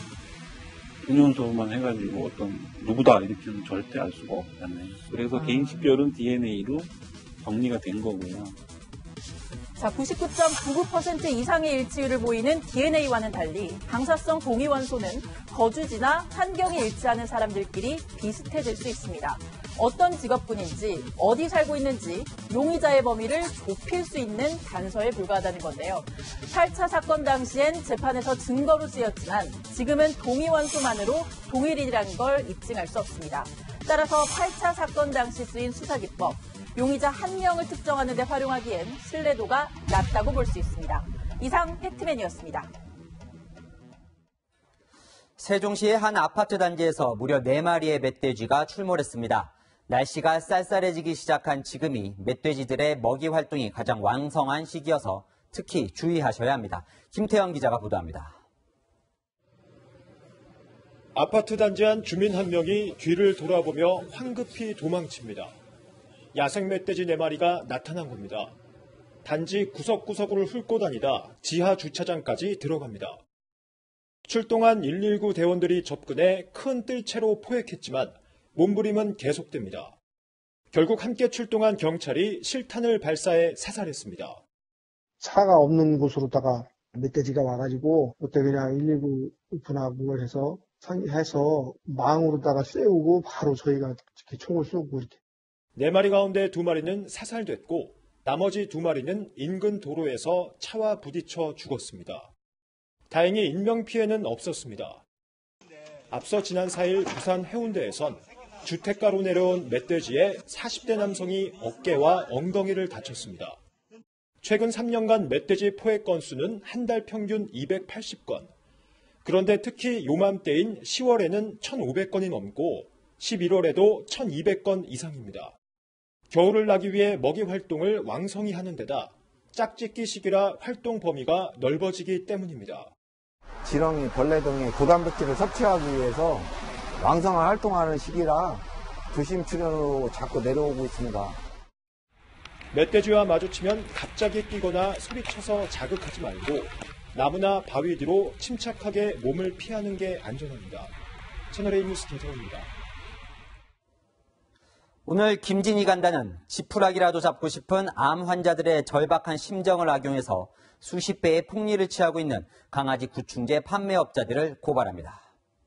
분연소만 해가지고 어떤 누구다 이렇게는 절대 알 수가 없잖아요. 그래서 개인 식별은 디엔에이로 정리가 된 거고요. 자, 구십구 점 구구 퍼센트 이상의 일치율을 보이는 디엔에이와는 달리 방사성 동위원소는 거주지나 환경이 일치하는 사람들끼리 비슷해질 수 있습니다. 어떤 직업군인지, 어디 살고 있는지 용의자의 범위를 좁힐 수 있는 단서에 불과하다는 건데요. 팔 차 사건 당시엔 재판에서 증거로 쓰였지만 지금은 동위원소만으로 동일이라는 걸 입증할 수 없습니다. 따라서 팔 차 사건 당시 쓰인 수사기법, 용의자 한 명을 특정하는 데 활용하기엔 신뢰도가 낮다고 볼 수 있습니다. 이상 팩트맨이었습니다. 세종시의 한 아파트 단지에서 무려 네 마리의 멧돼지가 출몰했습니다. 날씨가 쌀쌀해지기 시작한 지금이 멧돼지들의 먹이 활동이 가장 왕성한 시기여서 특히 주의하셔야 합니다. 김태형 기자가 보도합니다. 아파트 단지 안 주민 한 명이 뒤를 돌아보며 황급히 도망칩니다. 야생 멧돼지 네 마리가 나타난 겁니다. 단지 구석구석을 훑고 다니다 지하 주차장까지 들어갑니다. 출동한 일일구 대원들이 접근해 큰 뜰채로 포획했지만 몸부림은 계속됩니다. 결국 함께 출동한 경찰이 실탄을 발사해 사살했습니다. 차가 없는 곳으로다가 멧돼지가 와가지고 그때 그냥 일일구 오픈하고 해서 해서 망으로다가 쐬우고 바로 저희가 이렇게 총을 쏘고 이렇게. 네 마리 가운데 두 마리는 사살됐고 나머지 두 마리는 인근 도로에서 차와 부딪혀 죽었습니다. 다행히 인명피해는 없었습니다. 앞서 지난 사 일 부산 해운대에선 주택가로 내려온 멧돼지에 사십 대 남성이 어깨와 엉덩이를 다쳤습니다. 최근 삼 년간 멧돼지 포획 건수는 한 달 평균 이백팔십 건. 그런데 특히 요맘때인 시월에는 천오백 건이 넘고 십일월에도 천이백 건 이상입니다. 겨울을 나기 위해 먹이 활동을 왕성히 하는 데다 짝짓기 시기라 활동 범위가 넓어지기 때문입니다. 지렁이, 벌레 등의 고단백질을 섭취하기 위해서 왕성한 활동하는 시기라 조심출현으로 자꾸 내려오고 있습니다. 멧돼지와 마주치면 갑자기 뛰거나 소리쳐서 자극하지 말고 나무나 바위 뒤로 침착하게 몸을 피하는 게 안전합니다. 채널A 뉴스 김태호입니다. 오늘 김진이 간다는 지푸라기라도 잡고 싶은 암 환자들의 절박한 심정을 악용해서 수십 배의 폭리를 취하고 있는 강아지 구충제 판매업자들을 고발합니다.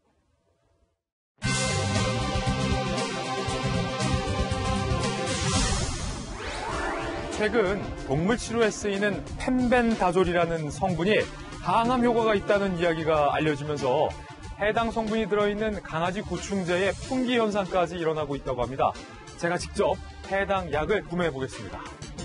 최근 동물 치료에 쓰이는 펜벤다졸이라는 성분이 항암 효과가 있다는 이야기가 알려지면서 해당 성분이 들어있는 강아지 구충제의 품귀 현상까지 일어나고 있다고 합니다. 제가 직접 해당 약을 구매해 보겠습니다.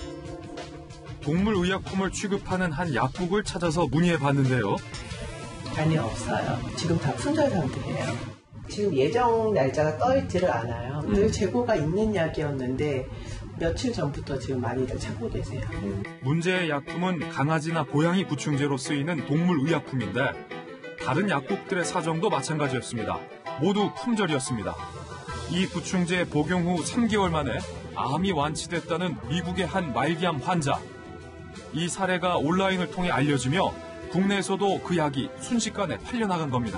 동물의약품을 취급하는 한 약국을 찾아서 문의해 봤는데요. 아니, 없어요. 지금 다 품절 상태예요. 지금 예정 날짜가 떠있지를 않아요. 늘 재고가 있는 약이었는데 며칠 전부터 지금 많이들 찾고 계세요. 문제의 약품은 강아지나 고양이 구충제로 쓰이는 동물의약품인데 다른 약국들의 사정도 마찬가지였습니다. 모두 품절이었습니다. 이 구충제 복용 후 삼 개월 만에 암이 완치됐다는 미국의 한 말기암 환자. 이 사례가 온라인을 통해 알려지며 국내에서도 그 약이 순식간에 팔려나간 겁니다.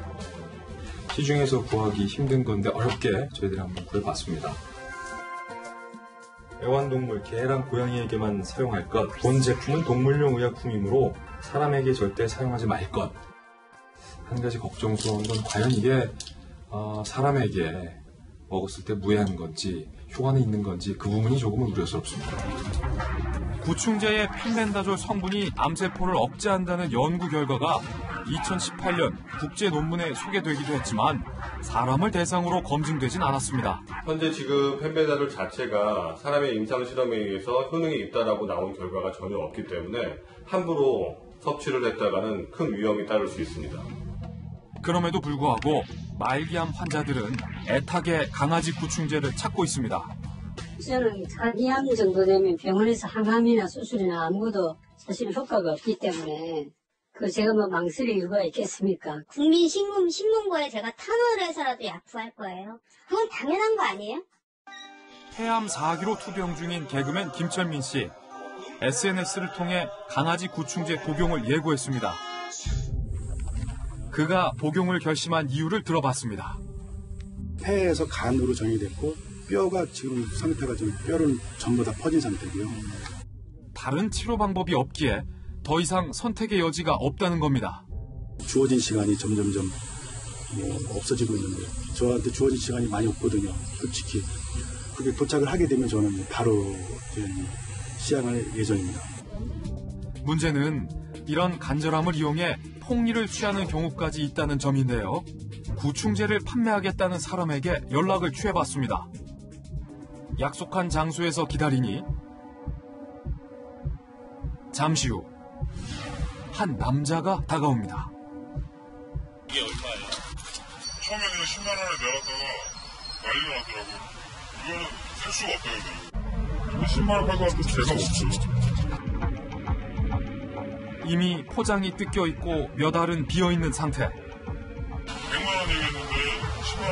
시중에서 구하기 힘든 건데 어렵게 저희들이 한번 구해봤습니다. 애완동물, 개랑 고양이에게만 사용할 것. 본 제품은 동물용 의약품이므로 사람에게 절대 사용하지 말 것. 한 가지 걱정스러운 건 과연 이게 어, 사람에게 먹었을 때 무해한 건지 효과는 있는 건지 그 부분이 조금은 우려스럽습니다. 구충제의 펜벤다졸 성분이 암세포를 억제한다는 연구 결과가 이천십팔 년 국제 논문에 소개되기도 했지만 사람을 대상으로 검증되진 않았습니다. 현재 지금 펜벤다졸 자체가 사람의 임상 실험에 의해서 효능이 있다라고 나온 결과가 전혀 없기 때문에 함부로 섭취를 했다가는 큰 위험이 따를 수 있습니다. 그럼에도 불구하고 말기암 환자들은 애타게 강아지 구충제를 찾고 있습니다. 저는 가기암 정도 되면 병원에서 항암이나 수술이나 아무것도 사실 효과가 없기 때문에 그 제가 뭐 망설일 이유가 있겠습니까? 국민신문고에 제가 탄원을 해서라도 약부할 거예요. 그건 당연한 거 아니에요? 폐암 사 기로 투병 중인 개그맨 김철민 씨. 에스엔에스를 통해 강아지 구충제 복용을 예고했습니다. 그가 복용을 결심한 이유를 들어봤습니다. 폐에서 간으로 전이됐고 뼈가 지금 상태가 좀 뼈는 전부 다 퍼진 상태고요. 다른 치료 방법이 없기에 더 이상 선택의 여지가 없다는 겁니다. 주어진 시간이 점점점 뭐 없어지고 있는데 저한테 주어진 시간이 많이 없거든요. 솔직히 그게 도착을 하게 되면 저는 바로 시행할 예정입니다. 문제는 이런 간절함을 이용해 폭리를 취하는 경우까지 있다는 점인데요. 구충제를 판매하겠다는 사람에게 연락을 취해봤습니다. 약속한 장소에서 기다리니 잠시 후 한 남자가 다가옵니다. 이게 얼마예요? 처음에는 십만 원을 내놨다가 난리가 났더라고요. 이거는 살 수가 없어요. 이거 십만 원 팔고 와도 재가 없죠. 이미 포장이 뜯겨 있고 몇 알은 비어 있는 상태. 백만 원 얘기했는데 십만 원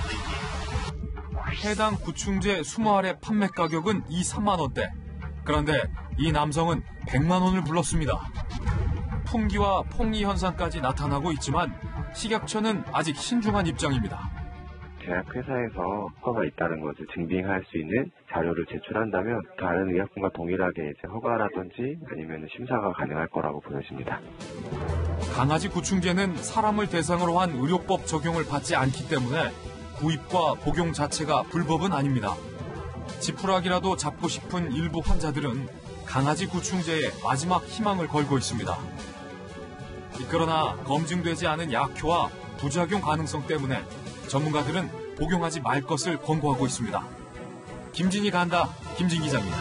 팔고 있는데. 해당 구충제 이십 알의 판매 가격은 이, 삼만 원대. 그런데 이 남성은 백만 원을 불렀습니다. 품귀와 폭리 현상까지 나타나고 있지만 식약처는 아직 신중한 입장입니다. 제약회사에서 허가가 있다는 것을 증빙할 수 있는 자료를 제출한다면 다른 의약품과 동일하게 이제 허가라든지 아니면 심사가 가능할 거라고 보여집니다. 강아지 구충제는 사람을 대상으로 한 의료법 적용을 받지 않기 때문에 구입과 복용 자체가 불법은 아닙니다. 지푸라기라도 잡고 싶은 일부 환자들은 강아지 구충제에 마지막 희망을 걸고 있습니다. 그러나 검증되지 않은 약효와 부작용 가능성 때문에 전문가들은 복용하지 말 것을 권고하고 있습니다. 김진이 간다, 김진 기자입니다.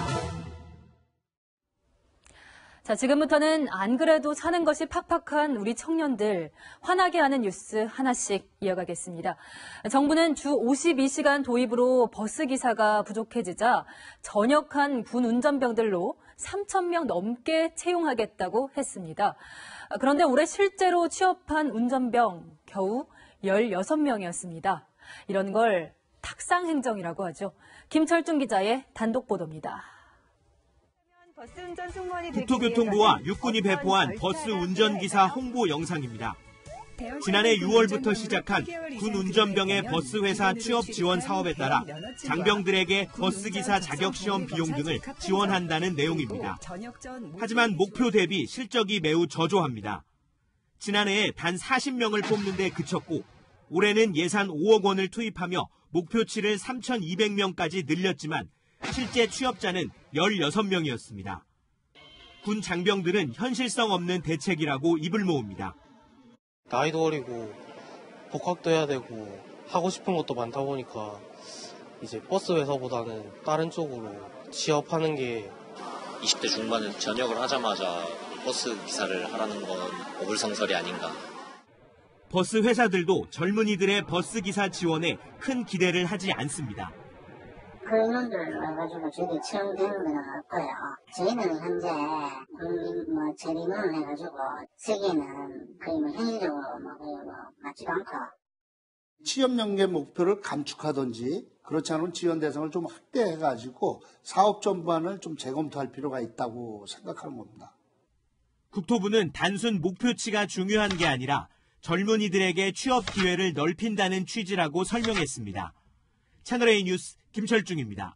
자, 지금부터는 안 그래도 사는 것이 팍팍한 우리 청년들 화나게 하는 뉴스 하나씩 이어가겠습니다. 정부는 주 오십이 시간 도입으로 버스 기사가 부족해지자 전역한 군 운전병들로 삼천 명 넘게 채용하겠다고 했습니다. 그런데 올해 실제로 취업한 운전병 겨우 열여섯 명이었습니다. 이런 걸 탁상 행정이라고 하죠. 김철중 기자의 단독 보도입니다. 국토교통부와 육군이 배포한 버스 운전기사 홍보 영상입니다. 지난해 유월부터 시작한 군 운전병의 버스회사 취업 지원 사업에 따라 장병들에게 버스기사 자격시험 비용 등을 지원한다는 내용입니다. 하지만 목표 대비 실적이 매우 저조합니다. 지난해에 단 사십 명을 뽑는 데 그쳤고 올해는 예산 오억 원을 투입하며 목표치를 삼천이백 명까지 늘렸지만 실제 취업자는 열여섯 명이었습니다. 군 장병들은 현실성 없는 대책이라고 입을 모읍니다. 나이도 어리고 복학도 해야 되고 하고 싶은 것도 많다 보니까 이제 버스 회사보다는 다른 쪽으로 취업하는 게 이십 대 중반은 전역을 하자마자 버스 기사를 하라는 건 어불성설이 아닌가. 버스 회사들도 젊은이들의 버스 기사 지원에 큰 기대를 하지 않습니다. 그런 놈들 와가지고 저기 채용되는 거는 없고요. 저희는 현재 국민 뭐 재림을 해가지고 세계는 거의 뭐 현실적으로 뭐 거의 뭐 맞지도 않고. 취업 연계 목표를 감축하든지 그렇지 않으면 지원 대상을 좀 확대해가지고 사업 전반을 좀 재검토할 필요가 있다고 생각하는 겁니다. 국토부는 단순 목표치가 중요한 게 아니라 젊은이들에게 취업 기회를 넓힌다는 취지라고 설명했습니다. 채널A 뉴스 김철중입니다.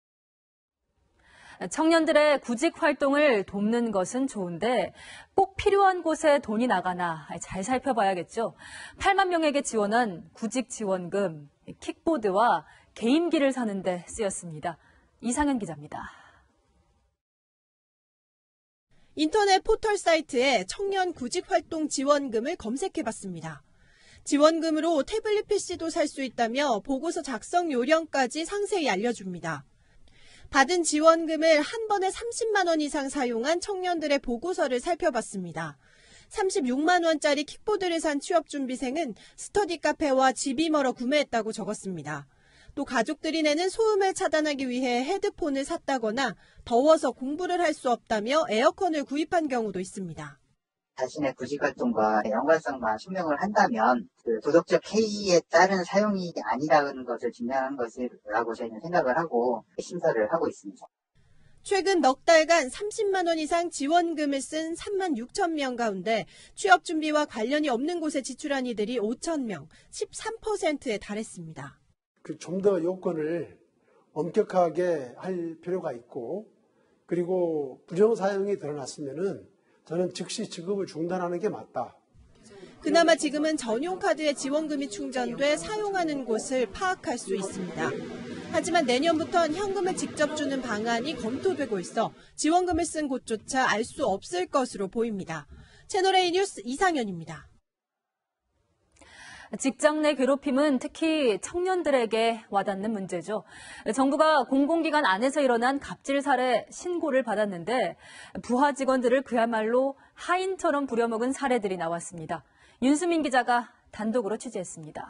청년들의 구직 활동을 돕는 것은 좋은데 꼭 필요한 곳에 돈이 나가나 잘 살펴봐야겠죠. 팔만 명에게 지원한 구직 지원금, 킥보드와 게임기를 사는 데 쓰였습니다. 이상현 기자입니다. 인터넷 포털 사이트에 청년 구직 활동 지원금을 검색해봤습니다. 지원금으로 태블릿 피씨도 살 수 있다며 보고서 작성 요령까지 상세히 알려줍니다. 받은 지원금을 한 번에 삼십만 원 이상 사용한 청년들의 보고서를 살펴봤습니다. 삼십육만 원짜리 킥보드를 산 취업준비생은 스터디 카페와 집이 멀어 구매했다고 적었습니다. 또 가족들이 내는 소음을 차단하기 위해 헤드폰을 샀다거나 더워서 공부를 할 수 없다며 에어컨을 구입한 경우도 있습니다. 자신의 구직활동과 연관성만 증명을 한다면 그 도덕적 해이에 따른 사용이 아니라는 것을 증명한 것이라고 저희는 생각을 하고 심사를 하고 있습니다. 최근 넉 달간 삼십만 원 이상 지원금을 쓴 삼만 육천 명 가운데 취업 준비와 관련이 없는 곳에 지출한 이들이 오천 명, 십삼 퍼센트에 달했습니다. 그 좀 더 요건을 엄격하게 할 필요가 있고 그리고 부정 사용이 드러났으면은 저는 즉시 지급을 중단하는 게 맞다. 그나마 지금은 전용 카드에 지원금이 충전돼 사용하는 곳을 파악할 수 있습니다. 하지만 내년부터는 현금을 직접 주는 방안이 검토되고 있어 지원금을 쓴 곳조차 알 수 없을 것으로 보입니다. 채널A 뉴스 이상현입니다. 직장 내 괴롭힘은 특히 청년들에게 와닿는 문제죠. 정부가 공공기관 안에서 일어난 갑질 사례 신고를 받았는데 부하 직원들을 그야말로 하인처럼 부려먹은 사례들이 나왔습니다. 윤수민 기자가 단독으로 취재했습니다.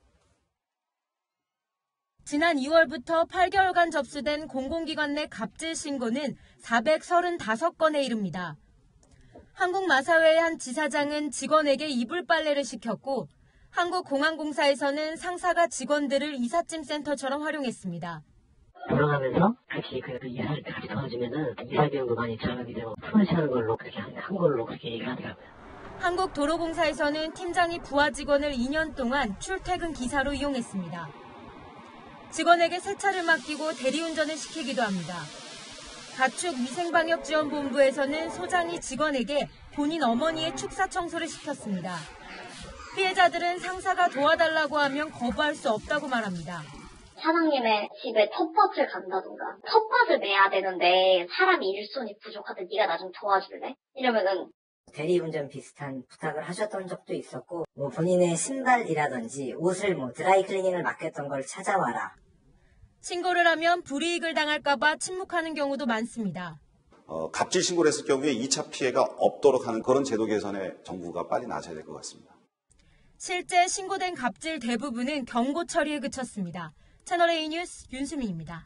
지난 이월부터 팔 개월간 접수된 공공기관 내 갑질 신고는 사백삼십오 건에 이릅니다. 한국마사회의 한 지사장은 직원에게 이불 빨래를 시켰고 한국공항공사에서는 상사가 직원들을 이삿짐 센터처럼 활용했습니다. 돌아가면서 같이 그 이사를 같이 도와주면은 이사 비용도 많이 절약이 되고 프로시하는 걸로 그렇게 한, 한 걸로 그렇게 얘기하더라고요. 한국도로공사에서는 팀장이 부하 직원을 이 년 동안 출퇴근 기사로 이용했습니다. 직원에게 세차를 맡기고 대리운전을 시키기도 합니다. 가축 위생방역지원본부에서는 소장이 직원에게 본인 어머니의 축사 청소를 시켰습니다. 피해자들은 상사가 도와달라고 하면 거부할 수 없다고 말합니다. 사장님의 집에 텃밭을 간다든가 텃밭을 매야 되는데 사람이 일손이 부족하다 네가 나 좀 도와줄래? 이러면은 대리운전 비슷한 부탁을 하셨던 적도 있었고 뭐 본인의 신발이라든지 옷을 뭐 드라이클리닝을 맡겼던 걸 찾아와라. 신고를 하면 불이익을 당할까 봐 침묵하는 경우도 많습니다. 어, 갑질 신고를 했을 경우에 이 차 피해가 없도록 하는 그런 제도 개선에 정부가 빨리 나서야 될 것 같습니다. 실제 신고된 갑질 대부분은 경고 처리에 그쳤습니다. 채널A 뉴스 윤수민입니다.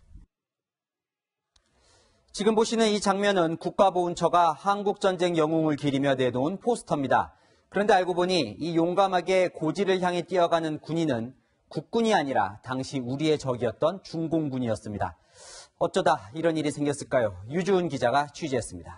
지금 보시는 이 장면은 국가보훈처가 한국전쟁 영웅을 기리며 내놓은 포스터입니다. 그런데 알고 보니 이 용감하게 고지를 향해 뛰어가는 군인은 국군이 아니라 당시 우리의 적이었던 중공군이었습니다. 어쩌다 이런 일이 생겼을까요? 유주은 기자가 취재했습니다.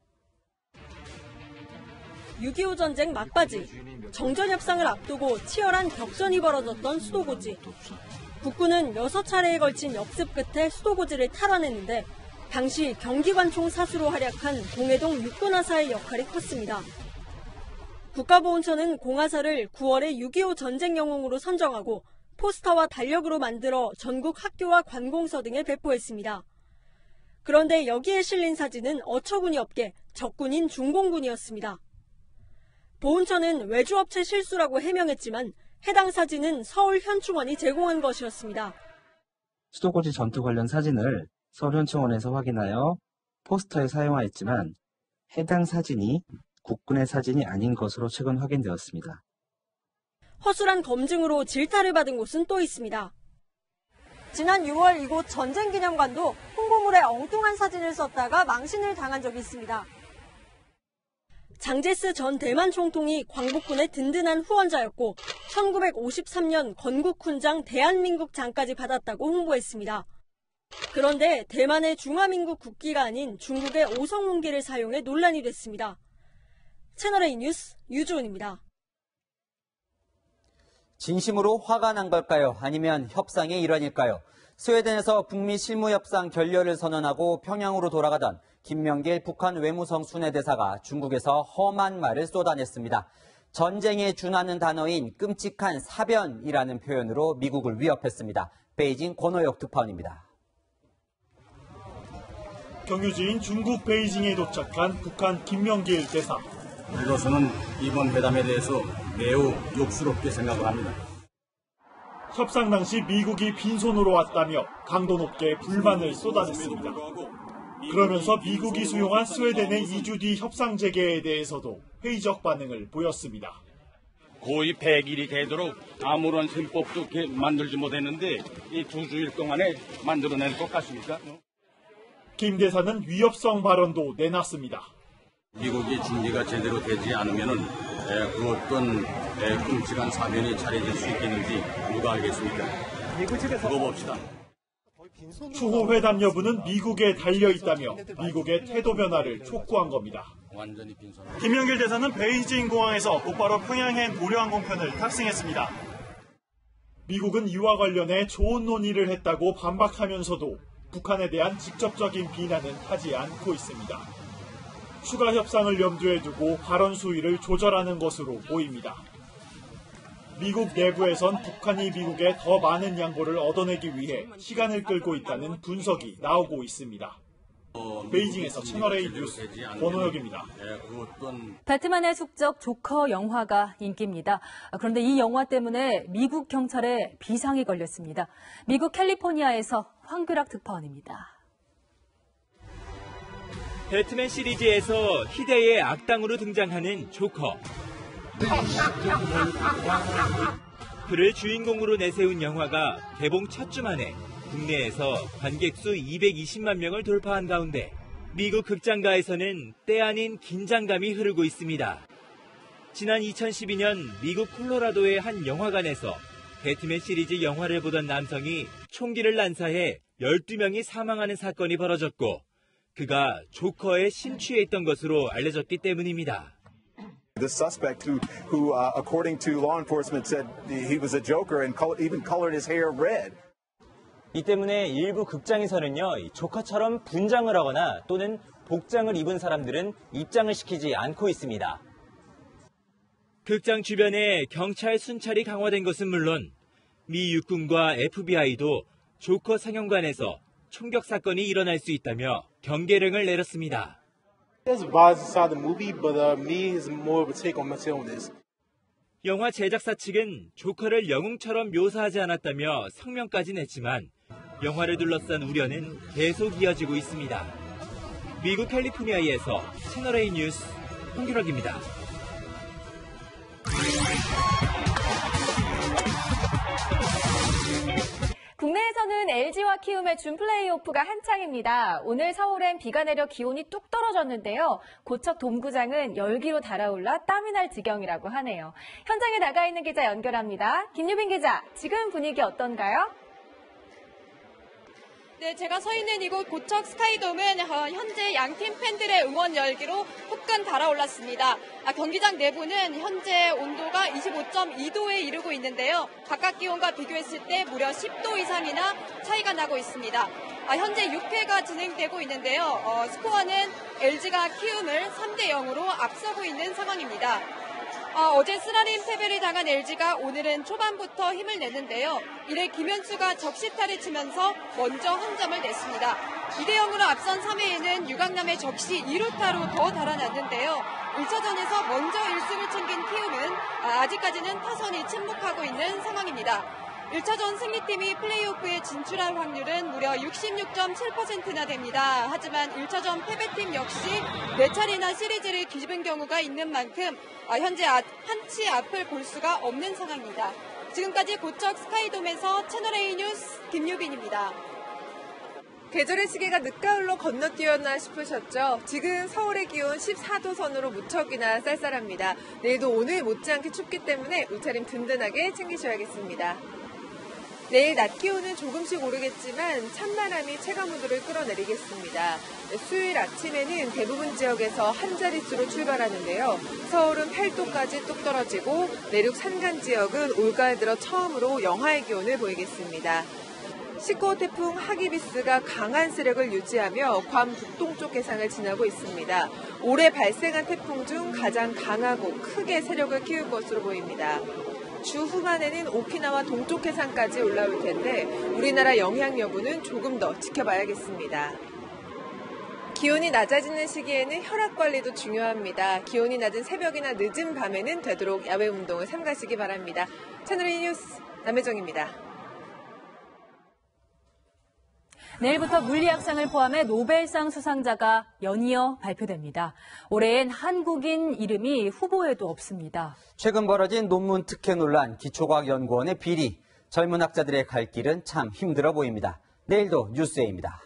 육이오 전쟁 막바지, 정전협상을 앞두고 치열한 격전이 벌어졌던 수도고지. 국군은 여섯 차례에 걸친 역습 끝에 수도고지를 탈환했는데 당시 경기관총 사수로 활약한 동해동 육군하사의 역할이 컸습니다. 국가보훈처는 공하사를 구월에 육이오 전쟁 영웅으로 선정하고 포스터와 달력으로 만들어 전국 학교와 관공서 등에 배포했습니다. 그런데 여기에 실린 사진은 어처구니 없게 적군인 중공군이었습니다. 보훈처는 외주업체 실수라고 해명했지만 해당 사진은 서울 현충원이 제공한 것이었습니다. 수도고지 전투 관련 사진을 서울 현충원에서 확인하여 포스터에 사용하였지만 해당 사진이 국군의 사진이 아닌 것으로 최근 확인되었습니다. 허술한 검증으로 질타를 받은 곳은 또 있습니다. 지난 유월 이곳 전쟁기념관도 홍보물에 엉뚱한 사진을 썼다가 망신을 당한 적이 있습니다. 장제스 전 대만 총통이 광복군의 든든한 후원자였고 천구백오십삼 년 건국훈장 대한민국장까지 받았다고 홍보했습니다. 그런데 대만의 중화민국 국기가 아닌 중국의 오성문기를 사용해 논란이 됐습니다. 채널A 뉴스 유주은입니다. 진심으로 화가 난 걸까요? 아니면 협상의 일환일까요? 스웨덴에서 북미 실무협상 결렬을 선언하고 평양으로 돌아가던 김명길 북한 외무성 순회대사가 중국에서 험한 말을 쏟아냈습니다. 전쟁에 준하는 단어인 끔찍한 사변이라는 표현으로 미국을 위협했습니다. 베이징 권호혁 특파원입니다. 경유지인 중국 베이징에 도착한 북한 김명길 대사. 우리로서는 이번 회담에 대해서 매우 욕스럽게 생각을 합니다. 협상 당시 미국이 빈손으로 왔다며 강도 높게 불만을 쏟아냈습니다. 그러면서 미국이 수용한 스웨덴의 이 주 뒤 협상 재개에 대해서도 회의적 반응을 보였습니다. 거의 백 일이 되도록 아무런 셈법도 만들지 못했는데 이 두 주일 동안에 만들어낼 것 같습니까? 김 대사는 위협성 발언도 내놨습니다. 미국이 준비가 제대로 되지 않으면은 그 어떤 끔찍한 사변이 차려질 수 있겠는지 누가 알겠습니까? 두고 봅시다. 추후 회담 여부는 미국에 달려 있다며 미국의 태도 변화를 촉구한 겁니다. 김명길 대사는 베이징 공항에서 곧바로 평양행 고려항공편을 탑승했습니다. 미국은 이와 관련해 좋은 논의를 했다고 반박하면서도 북한에 대한 직접적인 비난은 하지 않고 있습니다. 추가 협상을 염두에 두고 발언 수위를 조절하는 것으로 보입니다. 미국 내부에선 북한이 미국에 더 많은 양보를 얻어내기 위해 시간을 끌고 있다는 분석이 나오고 있습니다. 베이징에서 채널A 뉴스 권호혁입니다. 배트맨의 숙적 조커 영화가 인기입니다. 그런데 이 영화 때문에 미국 경찰에 비상이 걸렸습니다. 미국 캘리포니아에서 황규락 특파원입니다. 배트맨 시리즈에서 희대의 악당으로 등장하는 조커. 그를 주인공으로 내세운 영화가 개봉 첫 주 만에 국내에서 관객 수 이백이십만 명을 돌파한 가운데 미국 극장가에서는 때 아닌 긴장감이 흐르고 있습니다. 지난 이천십이 년 미국 콜로라도의 한 영화관에서 배트맨 시리즈 영화를 보던 남성이 총기를 난사해 열두 명이 사망하는 사건이 벌어졌고 그가 조커에 심취해 있던 것으로 알려졌기 때문입니다. The suspect who, who uh, according to law enforcement said he was a joker and color, even colored his hair red. 이 때문에 일부 극장에서는요, 조커처럼 분장을 하거나 또는 복장을 입은 사람들은 입장을 시키지 않고 있습니다. 극장 주변에 경찰 순찰이 강화된 것은 물론 미 육군과 에프비아이도 조커 상영관에서 총격 사건이 일어날 수 있다며 경계령을 내렸습니다. There's violence inside the movie, but uh, me is more of a take on my on this. 영화 제작사 측은 조커를 영웅처럼 묘사하지 않았다며 성명까지 냈지만 영화를 둘러싼 우려는 계속 이어지고 있습니다. 미국 캘리포니아에서 채널A 뉴스 홍규락입니다. 국내에서는 엘지와 키움의 준 플레이오프가 한창입니다. 오늘 서울엔 비가 내려 기온이 뚝 떨어졌는데요. 고척 돔구장은 열기로 달아올라 땀이 날 지경이라고 하네요. 현장에 나가 있는 기자 연결합니다. 김유빈 기자, 지금 분위기 어떤가요? 네, 제가 서 있는 이곳 고척 스카이돔은 현재 양팀 팬들의 응원 열기로 후끈 달아올랐습니다. 아, 경기장 내부는 현재 온도가 이십오 점 이 도에 이르고 있는데요. 바깥 기온과 비교했을 때 무려 십 도 이상이나 차이가 나고 있습니다. 아, 현재 육 회가 진행되고 있는데요. 어, 스코어는 엘지가 키움을 삼 대 영으로 앞서고 있는 상황입니다. 어, 어제 쓰라림 패배를 당한 엘지가 오늘은 초반부터 힘을 내는데요. 이래 김현수가 적시타를 치면서 먼저 한 점을 냈습니다. 이 대 영으로 앞선 삼 회에는 유강남의 적시 이 루타로 더 달아났는데요. 일 차전에서 먼저 일 승을 챙긴 키움은 아직까지는 타선이 침묵하고 있는 상황입니다. 일 차전 승리팀이 플레이오프에 진출할 확률은 무려 육십육 점 칠 퍼센트나 됩니다. 하지만 일 차전 패배팀 역시 네 차례나 시리즈를 뒤집은 경우가 있는 만큼 현재 한 치 앞을 볼 수가 없는 상황입니다. 지금까지 고척 스카이돔에서 채널A 뉴스 김유빈입니다. 계절의 시계가 늦가을로 건너뛰었나 싶으셨죠? 지금 서울의 기온 십사 도 선으로 무척이나 쌀쌀합니다. 내일도 오늘 못지않게 춥기 때문에 옷차림 든든하게 챙기셔야겠습니다. 내일 낮 기온은 조금씩 오르겠지만 찬바람이 체감온도를 끌어내리겠습니다. 수요일 아침에는 대부분 지역에서 한 자릿수로 출발하는데요. 서울은 팔 도까지 뚝 떨어지고 내륙 산간 지역은 올가을 들어 처음으로 영하의 기온을 보이겠습니다. 십구 호 태풍 하기비스가 강한 세력을 유지하며 괌 북동쪽 해상을 지나고 있습니다. 올해 발생한 태풍 중 가장 강하고 크게 세력을 키울 것으로 보입니다. 주 후반에는 오키나와 동쪽 해상까지 올라올 텐데 우리나라 영향 여부는 조금 더 지켜봐야겠습니다. 기온이 낮아지는 시기에는 혈압 관리도 중요합니다. 기온이 낮은 새벽이나 늦은 밤에는 되도록 야외 운동을 삼가시기 바랍니다. 채널A 뉴스 남혜정입니다. 내일부터 물리학상을 포함해 노벨상 수상자가 연이어 발표됩니다. 올해엔 한국인 이름이 후보에도 없습니다. 최근 벌어진 논문 특혜 논란, 기초과학연구원의 비리, 젊은 학자들의 갈 길은 참 힘들어 보입니다. 내일도 뉴스에입니다.